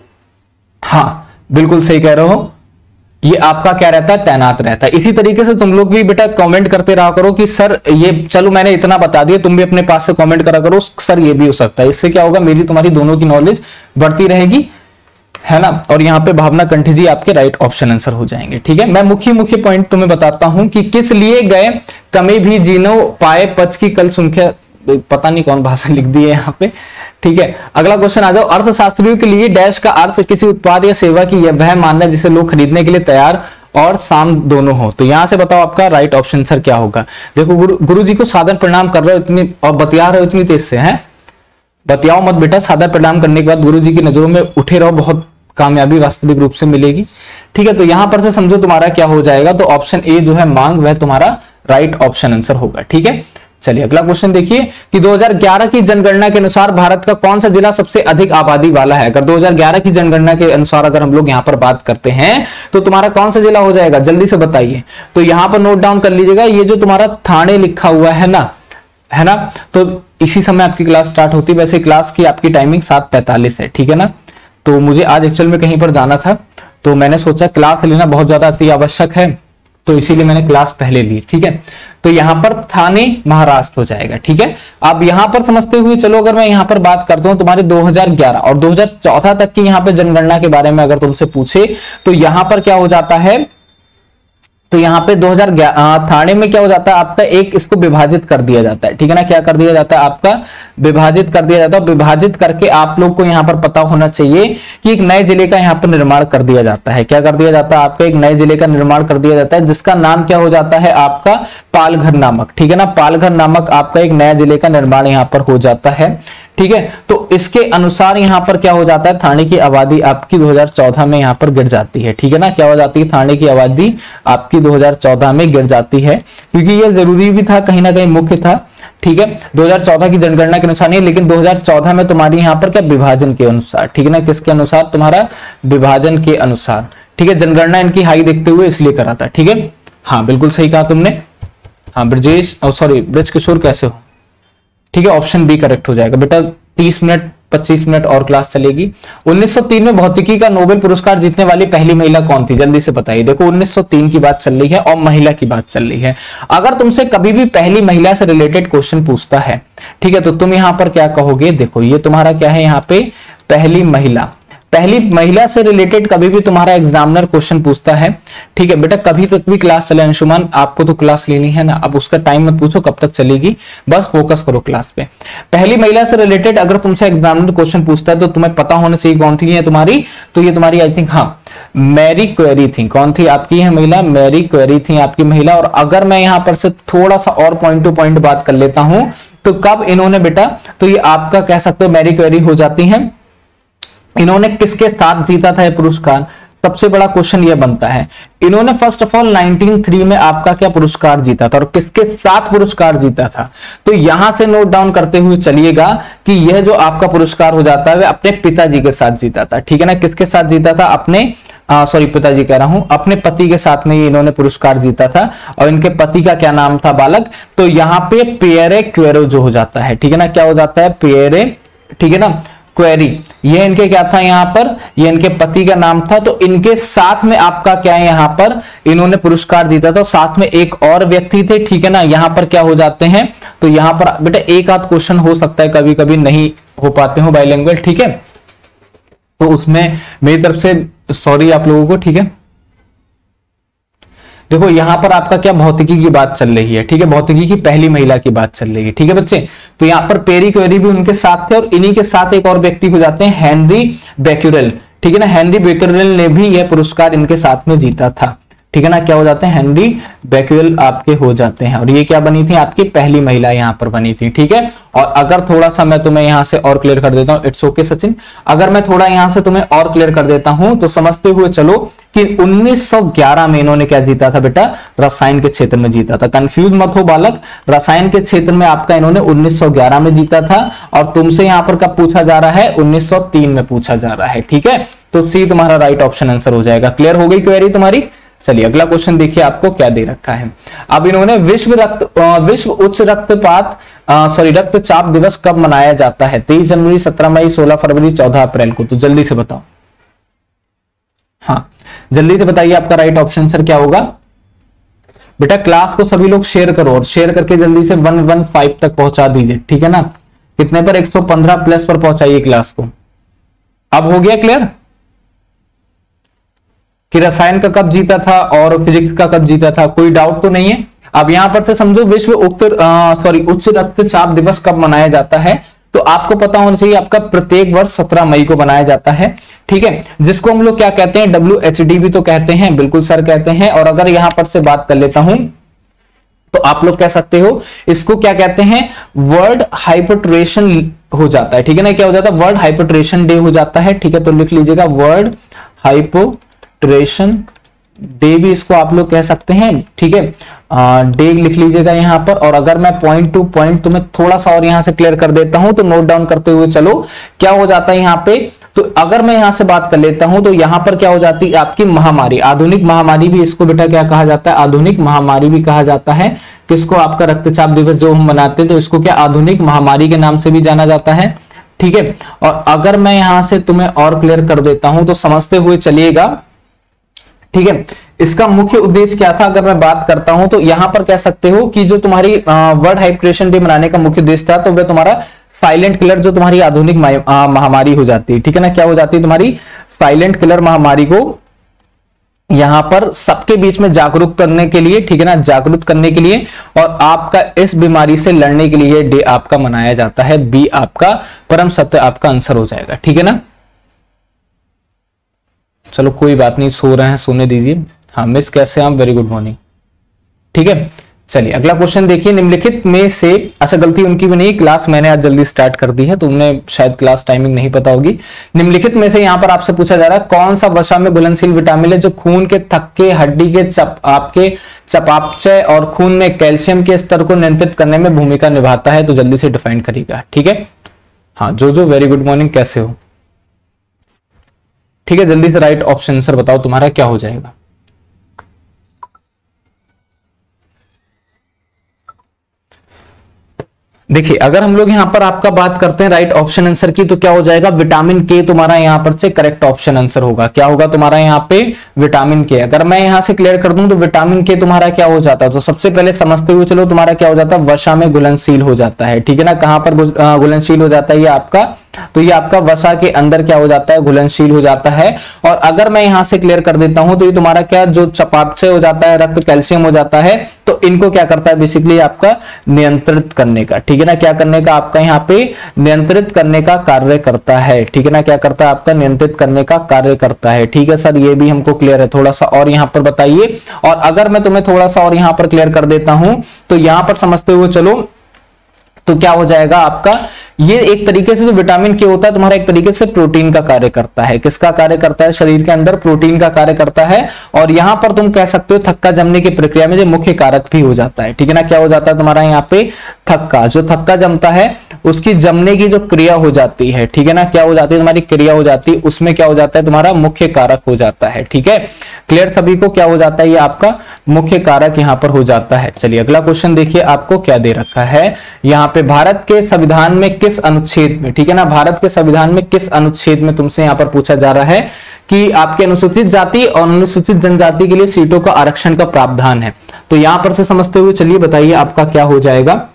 हाँ बिल्कुल सही कह रहे हो, ये आपका क्या रहता है? तैनात रहता है। इसी तरीके से तुम लोग भी बेटा कमेंट करते रहा करो कि सर ये, चलो मैंने इतना बता दिया, तुम भी अपने पास से कमेंट करा करो सर ये भी हो सकता है। इससे क्या होगा, मेरी तुम्हारी दोनों की नॉलेज बढ़ती रहेगी, है ना। और यहाँ पे भावना कंठी जी आपके राइट ऑप्शन आंसर हो जाएंगे, ठीक है। मैं मुख्य पॉइंट तुम्हें बताता हूं कि किस लिए गए कमी भी जीनो पाए पच की कल संख्या, पता नहीं कौन भाषा लिख दी है यहाँ पे, ठीक है। अगला क्वेश्चन आ जाओ। अर्थशास्त्रियों के लिए डैश का अर्थ किसी उत्पाद या सेवा की वह मानना जिसे लोग खरीदने के लिए तैयार और साम दोनों हो। तो यहां से बताओ आपका राइट ऑप्शन सर क्या होगा। देखो गुरु जी को सादर प्रणाम कर रहे हो इतनी, और बतिया रहे हो इतनी तेज से, हैं बतियाओ मत बेटा। सादर प्रणाम करने के बाद गुरु जी की नजरों में उठे रहो, बहुत कामयाबी वास्तविक रूप से मिलेगी, ठीक है। तो यहां पर से समझो तुम्हारा क्या हो जाएगा, तो ऑप्शन ए जो है मांग, वह तुम्हारा राइट ऑप्शन आंसर होगा, ठीक है। चलिए अगला क्वेश्चन देखिए कि 2011 की जनगणना के अनुसार भारत का कौन सा जिला सबसे अधिक आबादी वाला है। अगर 2011 की जनगणना के अनुसार अगर हम लोग यहां पर बात करते हैं तो तुम्हारा कौन सा जिला हो जाएगा, जल्दी से बताइए। तो यहां पर नोट डाउन कर लीजिएगा, ये जो तुम्हारा थाने लिखा हुआ है ना, है ना। तो इसी समय आपकी क्लास स्टार्ट होती है। वैसे क्लास की आपकी टाइमिंग 7:45 है, ठीक है ना। तो मुझे आज एक्चुअल में कहीं पर जाना था, तो मैंने सोचा क्लास लेना बहुत ज्यादा अति आवश्यक है, तो इसीलिए मैंने क्लास पहले ली, ठीक है। तो यहां पर थाने महाराष्ट्र हो जाएगा, ठीक है। अब यहां पर समझते हुए चलो, अगर मैं यहां पर बात करता हूं तुम्हारे 2011 और 2014 तक की यहां पर जनगणना के बारे में अगर तुमसे पूछे तो यहां पर क्या हो जाता है, तो यहां पे 2011 थाने में क्या हो जाता है आपका, एक इसको विभाजित कर दिया जाता है, ठीक है ना। क्या कर दिया जाता है आपका, विभाजित कर दिया जाता है। विभाजित करके आप लोग को यहां पर पता होना चाहिए कि एक नए जिले का यहां पर निर्माण कर दिया जाता है। क्या कर दिया जाता है आपका, एक नए जिले का निर्माण कर दिया जाता है, जिसका नाम क्या हो जाता है आपका, पालघर नामक, ठीक है ना। पालघर नामक आपका एक नया जिले का निर्माण यहां पर हो जाता है, ठीक है। तो इसके अनुसार यहां पर क्या हो जाता है, थाने की आबादी आपकी 2014 में यहां पर गिर जाती है, ठीक है ना। क्या हो जाती है, थाने की आबादी आपकी 2014 में गिर जाती है, क्योंकि यह जरूरी भी था, कहीं ना कहीं मुख्य था, ठीक है। 2014 की जनगणना के अनुसार नहीं, लेकिन 2014 में तुम्हारी यहां पर क्या, विभाजन के अनुसार, ठीक है ना। किसके अनुसार, तुम्हारा विभाजन के अनुसार, ठीक है। जनगणना इनकी हाई देखते हुए इसलिए करा था, ठीक है। हाँ बिल्कुल सही कहा तुमने। हाँ ब्रजेश, सॉरी ब्रज किशोर कैसे हो, ठीक है। ऑप्शन बी करेक्ट हो जाएगा बेटा। 30 मिनट 25 मिनट और क्लास चलेगी। 1903 में भौतिकी का नोबेल पुरस्कार जीतने वाली पहली महिला कौन थी, जल्दी से बताइए। देखो 1903 की बात चल रही है और महिला की बात चल रही है। अगर तुमसे कभी भी पहली महिला से रिलेटेड क्वेश्चन पूछता है, ठीक है, तो तुम यहां पर क्या कहोगे, देखो ये तुम्हारा क्या है यहाँ पे, पहली महिला। पहली महिला से रिलेटेड कभी भी तुम्हारा एग्जामिनर क्वेश्चन पूछता है, ठीक है बेटा। कभी तक भी क्लास चले अंशुमान, आपको तो क्लास लेनी है ना, अब उसका टाइम मत पूछो कब तक चलेगी, बस फोकस करो क्लास पे। पहली महिला से रिलेटेड अगर तुमसे एग्जामिनर क्वेश्चन पूछता है तो तुम्हें पता होना चाहिए कौन थी ये तुम्हारी, तो ये तुम्हारी आई थिंक, हाँ मैरी क्वेरी थी। कौन थी आपकी यह महिला, मैरी क्वेरी थी आपकी महिला। और अगर मैं यहां पर से थोड़ा सा और पॉइंट टू पॉइंट बात कर लेता हूं तो कब इन्होंने बेटा, तो ये आपका कह सकते हो मैरी क्वेरी हो जाती है। इन्होंने किसके साथ जीता था ये पुरस्कार, सबसे बड़ा क्वेश्चन ये बनता है। इन्होंने फर्स्ट ऑफ ऑल 1903 में आपका क्या पुरस्कार जीता था और किसके साथ पुरस्कार जीता था, तो यहां से नोट डाउन करते हुए चलिएगा कि यह जो आपका पुरस्कार हो जाता है वह अपने पिताजी के साथ जीता था, ठीक है ना। किसके साथ जीता था, अपने सॉरी पिताजी कह रहा हूं, अपने पति के साथ में इन्होंने पुरस्कार जीता था। और इनके पति का क्या नाम था बालक, तो यहाँ पे पियरे क्वेरो जो हो जाता है, ठीक है ना। क्या हो जाता है, पियरे, ठीक है ना, क्वेरी, ये इनके क्या था यहाँ पर, ये इनके पति का नाम था, तो इनके साथ में आपका क्या है यहाँ पर इन्होंने पुरस्कार जीता था, साथ में एक और व्यक्ति थे, ठीक है ना। यहाँ पर क्या हो जाते हैं, तो यहाँ पर बेटा एक आध क्वेश्चन हो सकता है, कभी कभी नहीं हो पाते हो बाइलिंगुअल, ठीक है, तो उसमें मेरी तरफ से सॉरी आप लोगों को, ठीक है। देखो यहां पर आपका क्या भौतिकी की बात चल रही है, ठीक है, भौतिकी की पहली महिला की बात चल रही है, ठीक है बच्चे। तो यहां पर पेरी क्वेरी भी उनके साथ थे और इन्हीं के साथ एक और व्यक्ति हो जाते हैं हेनरी बेक्यूरेल, ठीक है ना। हेनरी बेक्यूरेल ने भी यह पुरस्कार इनके साथ में जीता था, ठीक है ना। क्या हो जाते हैं, हेनरी बेक्यूरेल आपके हो जाते हैं, और ये क्या बनी थी, आपकी पहली महिला यहां पर बनी थी, ठीक है। और अगर थोड़ा सा मैं तुम्हें यहां से और क्लियर कर देता हूं, इट्स ओके सचिन, अगर मैं थोड़ा यहां से तुम्हें और क्लियर कर देता हूं तो समझते हुए चलो कि 1911 में इन्होंने क्या जीता था बेटा, रसायन के क्षेत्र में जीता था। कंफ्यूज मत हो बालक, रसायन के क्षेत्र में आपका इन्होंने 1911 में जीता था, और तुमसे यहां पर कब पूछा जा रहा है, 1903 में पूछा जा रहा है, ठीक है। तो सी तुम्हारा राइट ऑप्शन आंसर हो जाएगा। क्लियर हो गई क्वेरी तुम्हारी। चलिए अगला क्वेश्चन देखिए आपको क्या दे रखा है। अब इन्होंने विश्व उच्च रक्तपात रक्तचाप दिवस कब मनाया जाता है, 23 जनवरी, 17 मई, 16 फरवरी, 14 अप्रैल को, तो जल्दी से बताओ। हाँ जल्दी से बताइए आपका राइट ऑप्शन सर क्या होगा। बेटा क्लास को सभी लोग शेयर करो, और शेयर करके जल्दी से 115 तक पहुंचा दीजिए, ठीक है ना। कितने पर, 115 प्लस पर पहुंचाइए क्लास को। अब हो गया क्लियर कि रसायन का कब जीता था और फिजिक्स का कब जीता था, कोई डाउट तो नहीं है। अब यहां पर से समझो विश्व उच्च रक्तचाप दिवस कब मनाया जाता है, तो आपको पता होना चाहिए आपका प्रत्येक वर्ष 17 मई को मनाया जाता है, ठीक है, जिसको हम लोग क्या कहते हैं, WHD भी तो कहते हैं, बिल्कुल सर कहते हैं। और अगर यहां पर से बात कर लेता हूं तो आप लोग कह सकते हो इसको क्या कहते हैं, वर्ल्ड हाइपरटेंशन हो जाता है, ठीक है ना। क्या हो जाता है, वर्ल्ड हाइपरटेंशन डे हो जाता है, ठीक है। तो लिख लीजिएगा वर्ल्ड हाइपोटेंशन डे भी इसको आप लोग कह सकते हैं, ठीक है, डे लिख लीजिएगा यहां पर। और अगर मैं पॉइंट टू पॉइंट तुम्हें थोड़ा सा और यहां से क्लियर कर देता हूं तो नोट डाउन करते हुए चलो क्या हो जाता है यहां पे। तो अगर मैं यहां से बात कर लेता हूं तो यहां पर क्या हो जाती है आपकी महामारी, आधुनिक महामारी भी इसको बेटा क्या कहा जाता है, आधुनिक महामारी भी कहा जाता है। किसको, आपका रक्तचाप दिवस जो हम मनाते हैं तो इसको क्या आधुनिक महामारी के नाम से भी जाना जाता है, ठीक है। और अगर मैं यहां से तुम्हें और क्लियर कर देता हूं तो समझते हुए चलिएगा, ठीक है। इसका मुख्य उद्देश्य क्या था, अगर मैं बात करता हूं तो यहां पर कह सकते हो कि जो तुम्हारी वर्ल्ड हाइपरटेंशन डे मनाने का मुख्य उद्देश्य था तो वह तुम्हारा साइलेंट किलर जो तुम्हारी आधुनिक महामारी हो जाती है, ठीक है ना। क्या हो जाती है, तुम्हारी साइलेंट किलर महामारी को यहां पर सबके बीच में जागरूक करने के लिए, ठीक है ना, जागरूक करने के लिए और आपका इस बीमारी से लड़ने के लिए डे आपका मनाया जाता है। बी आपका परम सत्य आपका आंसर हो जाएगा, ठीक है ना। चलो कोई बात नहीं, सो रहे हैं सोने दीजिए। हाँ मिस कैसे हैं आप, वेरी गुड मॉर्निंग, ठीक है। चलिए अगला क्वेश्चन देखिए, निम्नलिखित में से, अच्छा गलती उनकी भी नहीं, क्लास मैंने आज जल्दी स्टार्ट कर दी है तो उन्हें शायद क्लास टाइमिंग नहीं पता होगी। निम्नलिखित में से यहां पर आपसे पूछा जा रहा है कौन सा वसा में घुलनशील विटामिन है जो खून के थक्के, हड्डी के आपके चयापचय और खून में कैल्शियम के स्तर को नियंत्रित करने में भूमिका निभाता है, तो जल्दी से डिफाइन करिएगा, ठीक है। हाँ जो वेरी गुड मॉर्निंग, कैसे हो, ठीक है। जल्दी से राइट ऑप्शन आंसर बताओ तुम्हारा क्या हो जाएगा। देखिए अगर हम लोग यहां पर आपका बात करते हैं राइट ऑप्शन आंसर की तो क्या हो जाएगा, विटामिन के तुम्हारा यहां पर से करेक्ट ऑप्शन आंसर होगा। क्या होगा तुम्हारा यहां पे, विटामिन के। अगर मैं यहां से क्लियर कर दूं तो विटामिन के तुम्हारा क्या हो जाता है, तो सबसे पहले समझते हुए चलो तुम्हारा क्या हो जाता है, वसा में घुलनशील हो जाता है, ठीक है ना। कहां पर घुलनशील हो जाता है ये आपका, तो ये आपका वसा के अंदर क्या हो जाता है, घुलनशील हो जाता है। और अगर मैं यहां से क्लियर कर देता हूं तो ये तुम्हारा क्या, जो चयापचय हो जाता है, रक्त कैल्शियम हो जाता है, तो इनको क्या करता है, बेसिकली आपका नियंत्रित करने का, ठीक है ना। क्या करने का, आपका यहाँ पे नियंत्रित करने का कार्य करता है, ठीक है ना। क्या करता है, आपका नियंत्रित करने का कार्य करता है, ठीक है सर, ये भी हमको क्लियर है। थोड़ा सा और यहाँ पर बताइए, और अगर मैं तुम्हें थोड़ा सा और यहाँ पर क्लियर कर देता हूं तो यहां पर समझते हुए चलो तो क्या हो जाएगा आपका, ये एक तरीके से जो विटामिन के होता है तुम्हारा एक तरीके से प्रोटीन का कार्य करता है। किसका कार्य करता है, शरीर के अंदर प्रोटीन का कार्य करता है। और यहां पर तुम कह सकते हो थक्का जमने की प्रक्रिया में जो मुख्य कारक भी हो जाता है, ठीक है ना। क्या हो जाता है तुम्हारा यहाँ पे, थक्का, जो थक्का जमता है उसकी जमने की जो क्रिया हो जाती है, ठीक है ना, क्या हो जाती है तुम्हारी क्रिया हो जाती है, उसमें क्या हो जाता है तुम्हारा मुख्य कारक हो जाता है, ठीक है। क्लियर सभी को, क्या हो जाता है ये आपका मुख्य कारक यहां पर हो जाता है। चलिए अगला क्वेश्चन देखिए आपको क्या दे रखा है। यहाँ पे भारत के संविधान में किस अनुच्छेद में, ठीक है ना, भारत के संविधान में किस अनुच्छेद में तुमसे यहाँ पर पूछा जा रहा है कि आपके अनुसूचित जाति और अनुसूचित जनजाति के लिए सीटों का आरक्षण का प्रावधान है। तो यहां पर से समझते हुए चलिए बताइए आपका क्या हो जाएगा।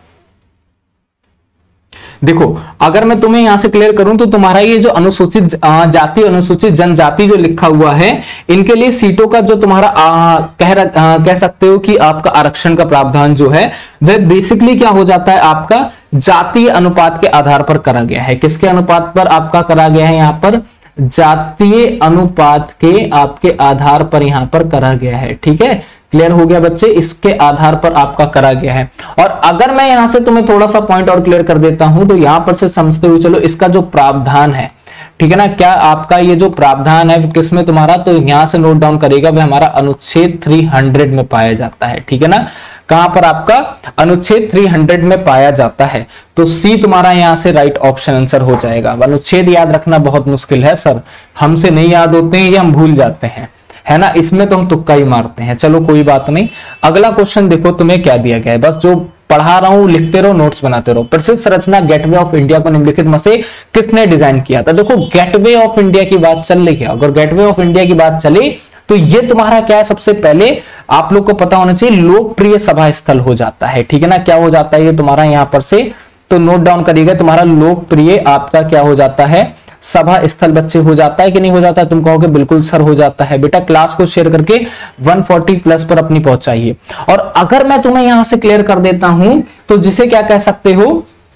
देखो अगर मैं तुम्हें यहां से क्लियर करूं तो तुम्हारा ये जो अनुसूचित जाति अनुसूचित जनजाति जो लिखा हुआ है, इनके लिए सीटों का जो तुम्हारा कह सकते हो कि आपका आरक्षण का प्रावधान जो है वह बेसिकली क्या हो जाता है, आपका जातीय अनुपात के आधार पर करा गया है। किसके अनुपात पर आपका करा गया है, यहां पर जातीय अनुपात के आपके आधार पर यहां पर करा गया है। ठीक है, क्लियर हो गया बच्चे, इसके आधार पर आपका करा गया है। और अगर मैं यहां से तुम्हें थोड़ा सा पॉइंट और क्लियर कर देता हूं तो यहां पर से समझते हुए चलो इसका जो प्रावधान है, ठीक है ना, क्या आपका ये जो प्रावधान है किसमें तुम्हारा, तो यहां से नोट डाउन करेगा वह हमारा अनुच्छेद 300 में पाया जाता है। ठीक है ना, कहां पर आपका अनुच्छेद 300 में पाया जाता है। तो सी तुम्हारा यहां से राइट ऑप्शन आंसर हो जाएगा। अनुच्छेद याद रखना बहुत मुश्किल है सर, हमसे नहीं याद होते हैं, ये हम भूल जाते हैं, है ना, इसमें तो हम तुक्का ही मारते हैं। चलो कोई बात नहीं, अगला क्वेश्चन देखो तुम्हें क्या दिया गया है। बस जो पढ़ा रहा हूं लिखते रहो, नोट्स बनाते रहो। प्रसिद्ध संरचना गेटवे ऑफ इंडिया को निम्नलिखित में से किसने डिजाइन किया था। देखो गेटवे ऑफ इंडिया की बात चल रही है, अगर गेटवे ऑफ इंडिया की बात चले तो ये तुम्हारा क्या है, सबसे पहले आप लोग को पता होना चाहिए लोकप्रिय सभा स्थल हो जाता है। ठीक है ना, क्या हो जाता है ये तुम्हारा यहां पर से, तो नोट डाउन करिएगा, तुम्हारा लोकप्रिय आपका क्या हो जाता है, सभा स्थल बच्चे हो जाता है कि नहीं हो जाता है। तुम कहोगे बिल्कुल सर हो जाता है। बेटा क्लास को शेयर करके 140 प्लस पर अपनी पहुंचाइए। और अगर मैं तुम्हें यहां से क्लियर कर देता हूं तो जिसे क्या कह सकते हो,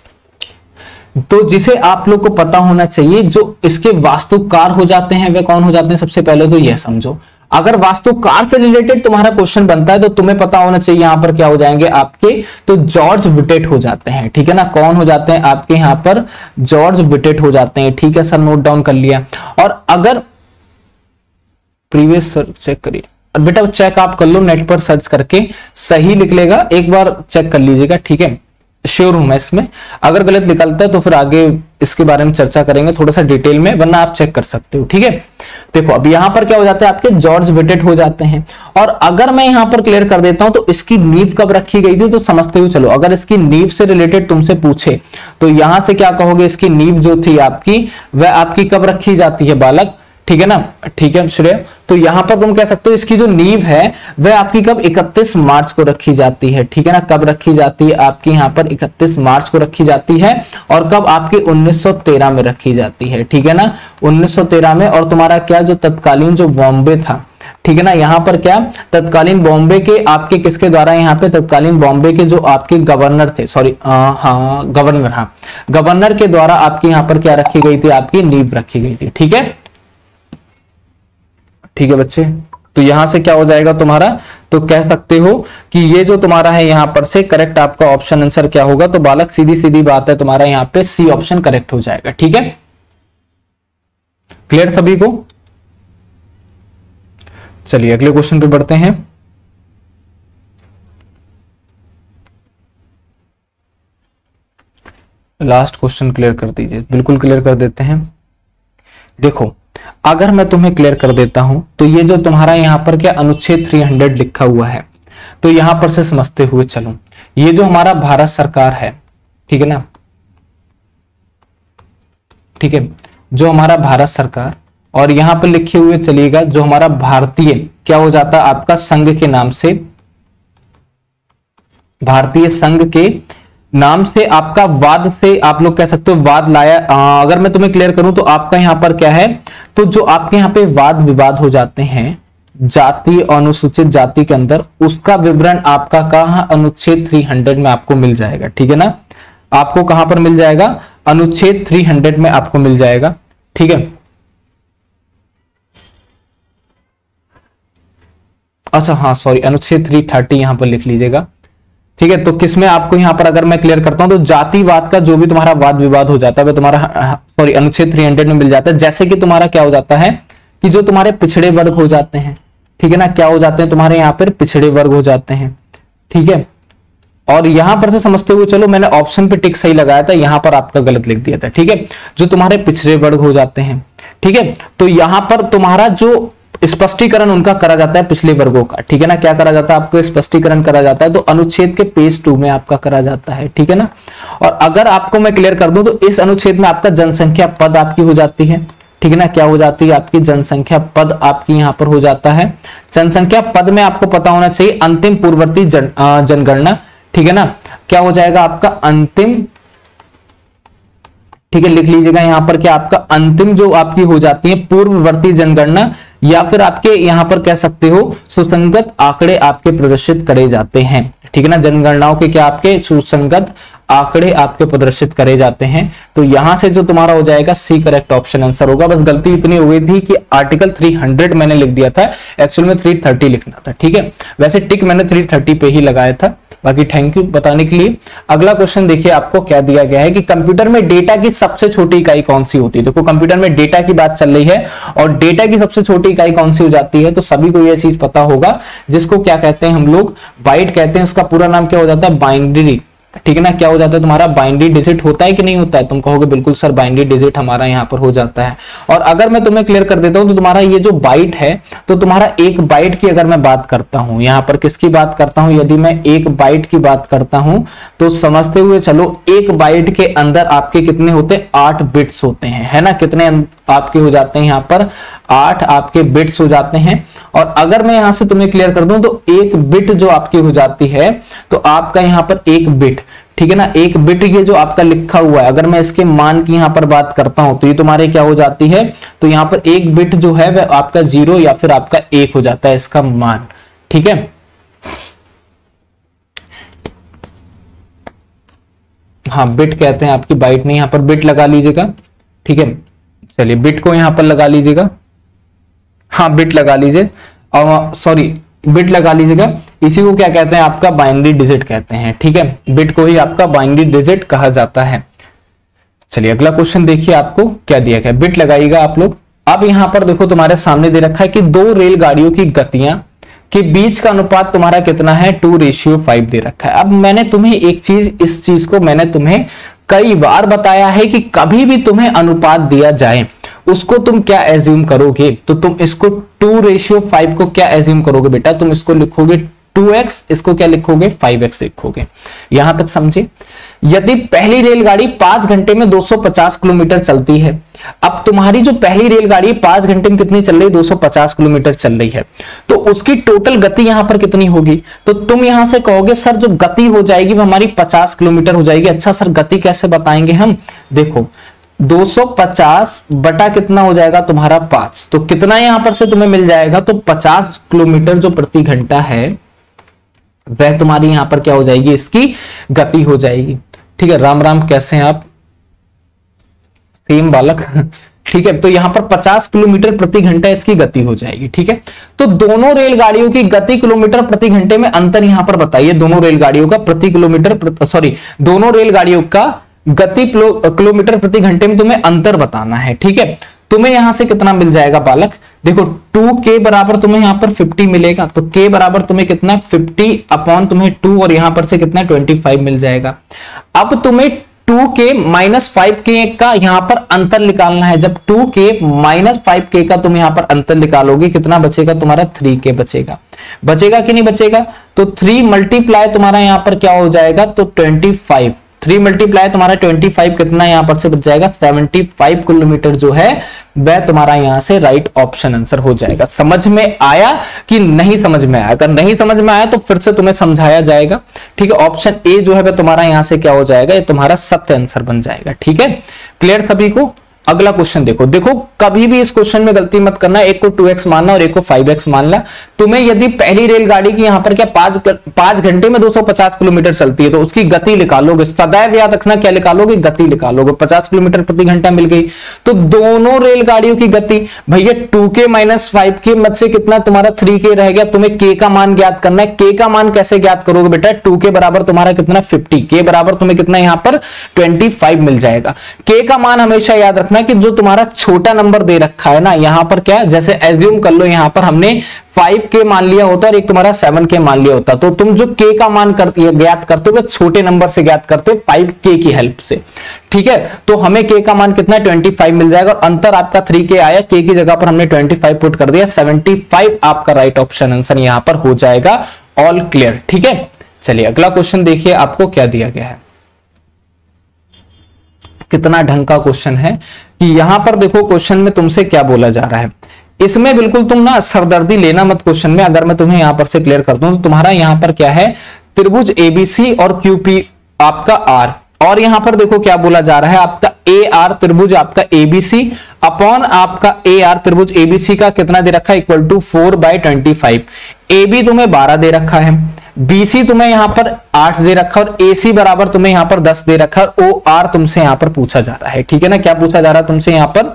तो जिसे आप लोग को पता होना चाहिए, जो इसके वास्तुकार हो जाते हैं वे कौन हो जाते हैं। सबसे पहले तो यह समझो, अगर वास्तुकार से रिलेटेड तुम्हारा क्वेश्चन बनता है तो तुम्हें पता होना चाहिए यहां पर क्या हो जाएंगे आपके, तो जॉर्ज विटेट हो जाते हैं। ठीक है ना, कौन हो जाते हैं आपके यहां पर, जॉर्ज विटेट हो जाते हैं। ठीक है सर, नोट डाउन कर लिया। और अगर प्रीवियस चेक करिए, बेटा चेक आप कर लो नेट पर सर्च करके, सही लिख लेगा, एक बार चेक कर लीजिएगा। ठीक है, श्योर हूं मैं इसमें, अगर गलत निकलता है तो फिर आगे इसके बारे में चर्चा करेंगे थोड़ा सा डिटेल में, वरना आप चेक कर सकते हो। ठीक है, देखो अब यहां पर क्या हो जाता है आपके, जॉर्ज विटेट हो जाते हैं। और अगर मैं यहां पर क्लियर कर देता हूं तो इसकी नींव कब रखी गई थी, तो समझते हुए चलो, अगर इसकी नींव से रिलेटेड तुमसे पूछे तो यहां से क्या कहोगे, इसकी नींव जो थी आपकी वह आपकी कब रखी जाती है बालक। ठीक है ना, ठीक है श्रेय, तो यहां पर तुम कह सकते हो इसकी जो नींव है वह आपकी कब, 31 मार्च को रखी जाती है। ठीक है ना, कब रखी जाती है आपकी यहां पर 31 मार्च को रखी जाती है। और कब आपकी 1913 में रखी जाती है। ठीक है ना, 1913 में। और तुम्हारा क्या जो तत्कालीन जो बॉम्बे था, ठीक है ना, यहां पर क्या तत्कालीन बॉम्बे के आपके किसके द्वारा, यहाँ पे तत्कालीन बॉम्बे के जो आपके गवर्नर थे, सॉरी गवर्नर के द्वारा आपकी यहां पर क्या रखी गई थी, आपकी नींव रखी गई थी। ठीक है, ठीक है बच्चे, तो यहां से क्या हो जाएगा तुम्हारा, तो कह सकते हो कि ये जो तुम्हारा है यहां पर से करेक्ट आपका ऑप्शन आंसर क्या होगा, तो बालक सीधी सीधी बात है तुम्हारा यहां पे सी ऑप्शन करेक्ट हो जाएगा। ठीक है, क्लियर सभी को। चलिए अगले क्वेश्चन पे बढ़ते हैं। लास्ट क्वेश्चन क्लियर कर दीजिए, बिल्कुल क्लियर कर देते हैं। देखो अगर मैं तुम्हें क्लियर कर देता हूं तो ये जो तुम्हारा यहां पर क्या अनुच्छेद 300 लिखा हुआ है, तो यहां पर से समझते हुए चलो, ये जो हमारा भारत सरकार है, ठीक है ना, ठीक है, जो हमारा भारत सरकार, और यहां पर लिखे हुए चलिएगा जो हमारा भारतीय क्या हो जाता है आपका संघ के नाम से, भारतीय संघ के नाम से आपका वाद से आप लोग कह सकते हो वाद लाया। अगर मैं तुम्हें क्लियर करूं तो आपका यहां पर क्या है, तो जो आपके यहां पे वाद विवाद हो जाते हैं जाति और अनुसूचित जाति के अंदर, उसका विवरण आपका कहां, अनुच्छेद 300 में आपको मिल जाएगा। ठीक है ना, आपको कहां पर मिल जाएगा, अनुच्छेद 300 में आपको मिल जाएगा। ठीक है, अच्छा हाँ सॉरी, अनुच्छेद 330 यहां पर लिख लीजिएगा। ठीक है, तो किसमें आपको यहां पर अगर मैं क्लियर करता हूं तो जातिवाद का जो भी तुम्हारा वाद विवाद हो जाता है वह तुम्हारा सॉरी अनुच्छेद 300 में मिल जाता है। जैसे कि तुम्हारा क्या हो जाता है कि जो तुम्हारे पिछड़े वर्ग हो जाते हैं, ठीक है ना, क्या हो जाते हैं तुम्हारे यहाँ पर पिछड़े वर्ग हो जाते हैं। ठीक है, और यहां पर से समझते हुए चलो, मैंने ऑप्शन पे टिक सही लगाया था, यहां पर आपका गलत लिख दिया था। ठीक है, जो तुम्हारे पिछड़े वर्ग हो जाते हैं, ठीक है, तो यहां पर तुम्हारा जो स्पष्टीकरण उनका करा जाता है पिछले वर्गों का, ठीक है ना। क्या करा जाता है आपको, स्पष्टीकरण करा जाता है, तो अनुच्छेद के पेज 2 में आपका करा जाता है, ठीक है ना। और अगर आपको मैं क्लियर कर दूं तो इस अनुच्छेद में आपका जनसंख्या पद आपकी हो जाती है, ठीक है ना। क्या हो जाती है आपकी जनसंख्या पद आपकी यहां पर हो जाता है। जनसंख्या पद में आपको पता होना चाहिए अंतिम पूर्ववर्ती जनगणना, ठीक है ना। क्या हो जाएगा आपका अंतिम, ठीक है, लिख लीजिएगा यहां पर क्या आपका अंतिम जो आपकी हो जाती है पूर्ववर्ती जनगणना, या फिर आपके यहां पर कह सकते हो सुसंगत आंकड़े आपके प्रदर्शित करे जाते हैं, ठीक है ना। जनगणनाओं के क्या आपके सुसंगत आंकड़े आपके प्रदर्शित करे जाते हैं। तो यहां से जो तुम्हारा हो जाएगा सी करेक्ट ऑप्शन आंसर होगा। बस गलती इतनी हो गई थी कि आर्टिकल 300 मैंने लिख दिया था, एक्चुअल में 330 लिखना था, ठीक है। वैसे टिक मैंने 330 पे ही लगाया था। बाकी थैंक यू बताने के लिए। अगला क्वेश्चन देखिए आपको क्या दिया गया है कि कंप्यूटर में डेटा की सबसे छोटी इकाई कौन सी होती है। देखो कंप्यूटर में डेटा की बात चल रही है और डेटा की सबसे छोटी इकाई कौन सी हो जाती है, तो सभी को यह चीज पता होगा, जिसको क्या कहते हैं हम लोग, बाइट कहते हैं। उसका पूरा नाम क्या हो जाता है, बाइनरी, ठीक है ना। क्या हो जाता है तुम्हारा, बाइनरी डिजिट होता है कि नहीं होता है। तुम कहोगे बिल्कुल सर बाइनरी डिजिट हमारा यहाँ पर हो जाता है। और अगर मैं तुम्हें क्लियर कर देता हूं तो तुम्हारा ये जो बाइट है, तो तुम्हारा एक बाइट की अगर मैं बात करता हूं, यहाँ पर किसकी बात करता हूं, यदि मैं एक बाइट की बात करता हूं तो समझते हुए चलो एक बाइट के अंदर आपके कितने होते हैं, 8 बिट्स होते हैं, है ना। कितने आपके हो जाते हैं यहाँ पर, 8 आपके बिट्स हो जाते हैं। और अगर मैं यहां से तुम्हें क्लियर कर दूं तो एक बिट जो आपकी हो जाती है, तो आपका यहां पर एक बिट, ठीक है ना, एक बिट ये जो आपका लिखा हुआ है, अगर मैं इसके मान की यहां पर बात करता हूं तो ये तुम्हारे क्या हो जाती है, तो यहां पर एक बिट जो है वह आपका 0 या फिर आपका 1 हो जाता है इसका मान, ठीक है। हाँ बिट कहते हैं आपकी, बाइट नहीं, यहां पर बिट लगा लीजिएगा, ठीक है। चलिए बिट को यहां पर लगा लीजिएगा, हाँ बिट लगा लीजिए, सॉरी बिट लगा लीजिएगा। इसी को क्या कहते हैं आपका, बाइनरी डिजिट कहते हैं, ठीक है। बिट को ही आपका बाइनरी डिजिट कहा जाता है। चलिए अगला क्वेश्चन देखिए आपको क्या दिया गया, बिट लगाइएगा आप लोग। अब यहां पर देखो तुम्हारे सामने दे रखा है कि 2 रेलगाड़ियों की गतियां के बीच का अनुपात तुम्हारा कितना है, 2:5 दे रखा है। अब मैंने तुम्हें एक चीज, इस चीज को मैंने तुम्हें कई बार बताया है कि कभी भी तुम्हें अनुपात दिया जाए उसको तुम क्या एज्यूम करोगे, तो तुम इसको 2:5 को क्या एज्यूम करोगे बेटा, तुम इसको लिखोगे 2x, इसको क्या लिखोगे 5x लिखोगे। यहां तक समझे। यदि पहली रेलगाड़ी 5 घंटे में 250 किलोमीटर चलती है, अब तुम्हारी जो पहली रेलगाड़ी 5 घंटे में कितनी चल रही है, 250 किलोमीटर चल रही है, तो उसकी टोटल गति यहां पर कितनी होगी, तो तुम यहां से कहोगे सर जो गति हो जाएगी वो हमारी 50 किलोमीटर हो जाएगी। अच्छा सर गति कैसे बताएंगे हम, देखो 250 बटा कितना हो जाएगा तुम्हारा 5, तो कितना यहां पर से तुम्हें मिल जाएगा, तो 50 किलोमीटर जो प्रति घंटा है वह तुम्हारी यहां पर क्या हो जाएगी, इसकी गति हो जाएगी, ठीक है। राम राम, कैसे हैं आप, सेम बालक, ठीक है। तो यहां पर 50 किलोमीटर प्रति घंटा इसकी गति हो जाएगी, ठीक है। तो दोनों रेलगाड़ियों की गति किलोमीटर प्रति घंटे में अंतर यहां पर बताइए, दोनों रेलगाड़ियों का प्रति किलोमीटर, सॉरी दोनों रेलगाड़ियों का गति किलोमीटर प्रति घंटे में तुम्हें अंतर बताना है, ठीक है। तुम्हें यहां से कितना मिल जाएगा बालक, देखो 2k बराबर तुम्हें यहां पर 50 मिलेगा, तो k बराबर तुम्हें कितना 50 अपॉन तुम्हें 2 और यहां पर से कितना 25 मिल जाएगा। अब तुम्हें 2k माइनस 5k का यहां पर अंतर निकालना है। जब 2k माइनस 5k का तुम यहां पर अंतर निकालोगे, कितना बचेगा तुम्हारा 3k बचेगा, बचेगा कि नहीं बचेगा, तो 3 मल्टीप्लाई तुम्हारा यहां पर क्या हो जाएगा, तो 25, 3 मल्टीप्लाई तुम्हारा 25 कितना यहां पर से बच जाएगा 75 किलोमीटर जो है वह तुम्हारा यहां से राइट ऑप्शन आंसर हो जाएगा। समझ में आया कि नहीं समझ में आया, अगर नहीं समझ में आया तो फिर से तुम्हें समझाया जाएगा, ठीक है। ऑप्शन ए जो है वह तुम्हारा यहां से क्या हो जाएगा, ये तुम्हारा सत्य आंसर बन जाएगा, ठीक है। क्लियर सभी को। अगला क्वेश्चन देखो, देखो कभी भी इस क्वेश्चन में गलती मत करना, एक को 2x मानना और एक को 5x मानना। तुम्हें यदि पहली रेलगाड़ी की यहां पर क्या 5 घंटे में 250 किलोमीटर चलती है तो उसकी गति निकालोगे, सदैव याद रखना क्या निकालोगे, गति निकालोगे। 50 किलोमीटर प्रति घंटा मिल गई, तो दोनों रेलगाड़ियों की गति भैया 2k माइनस 5k मत से कितना तुम्हारा 3k रह गया। तुम्हें k का मान ज्ञात करना है। k का मान कैसे ज्ञात करोगे बेटा, 2k बराबर तुम्हारा कितना 50, k बराबर तुम्हें कितना यहां पर 25 मिल जाएगा। k का मान हमेशा याद रखना रखना कि जो तुम्हारा छोटा नंबर दे रखा है ना, यहाँ पर क्या, जैसे एज्यूम कर लो यहाँ पर हमने 5k मान लिया होता और एक तुम्हारा 7k मान लिया होता, तो तुम जो k का मान ज्ञात करते हो वो छोटे नंबर से ज्ञात करते हो 5k की हेल्प से, ठीक है। तो हमें k का मान कितना 25 मिल जाएगा और अंतर आपका 3k आया, k की जगह पर हमने 25 पुट कर दिया, 75 आपका राइट ऑप्शन आंसर यहां पर हो जाएगा। ऑल क्लियर, ठीक है। चलिए अगला क्वेश्चन देखिए आपको क्या दिया गया है, कितना ढंग का क्वेश्चन है कि यहां पर देखो क्वेश्चन में तुमसे क्या बोला जा रहा है। इसमें बिल्कुल तुम ना सरदर्दी लेना मत क्वेश्चन में, अगर मैं तुम्हें यहां पर से क्लियर कर दूं तो तुम्हारा यहां पर क्या है, त्रिभुज एबीसी और क्यूपी आपका आर, और यहां पर देखो क्या बोला जा रहा है, आपका ए आर त्रिभुज आपका एबीसी अपॉन आपका ए आर त्रिभुज एबीसी का कितना दे रखा है, इक्वल टू 4/25। ए बी तुम्हें 12 दे रखा है, बीसी तुम्हें यहां पर 8 दे रखा है और एसी बराबर तुम्हें यहां पर 10 दे रखा है और ओ आर तुमसे यहां पर पूछा जा रहा है, ठीक है ना। क्या पूछा जा रहा है तुमसे यहां पर,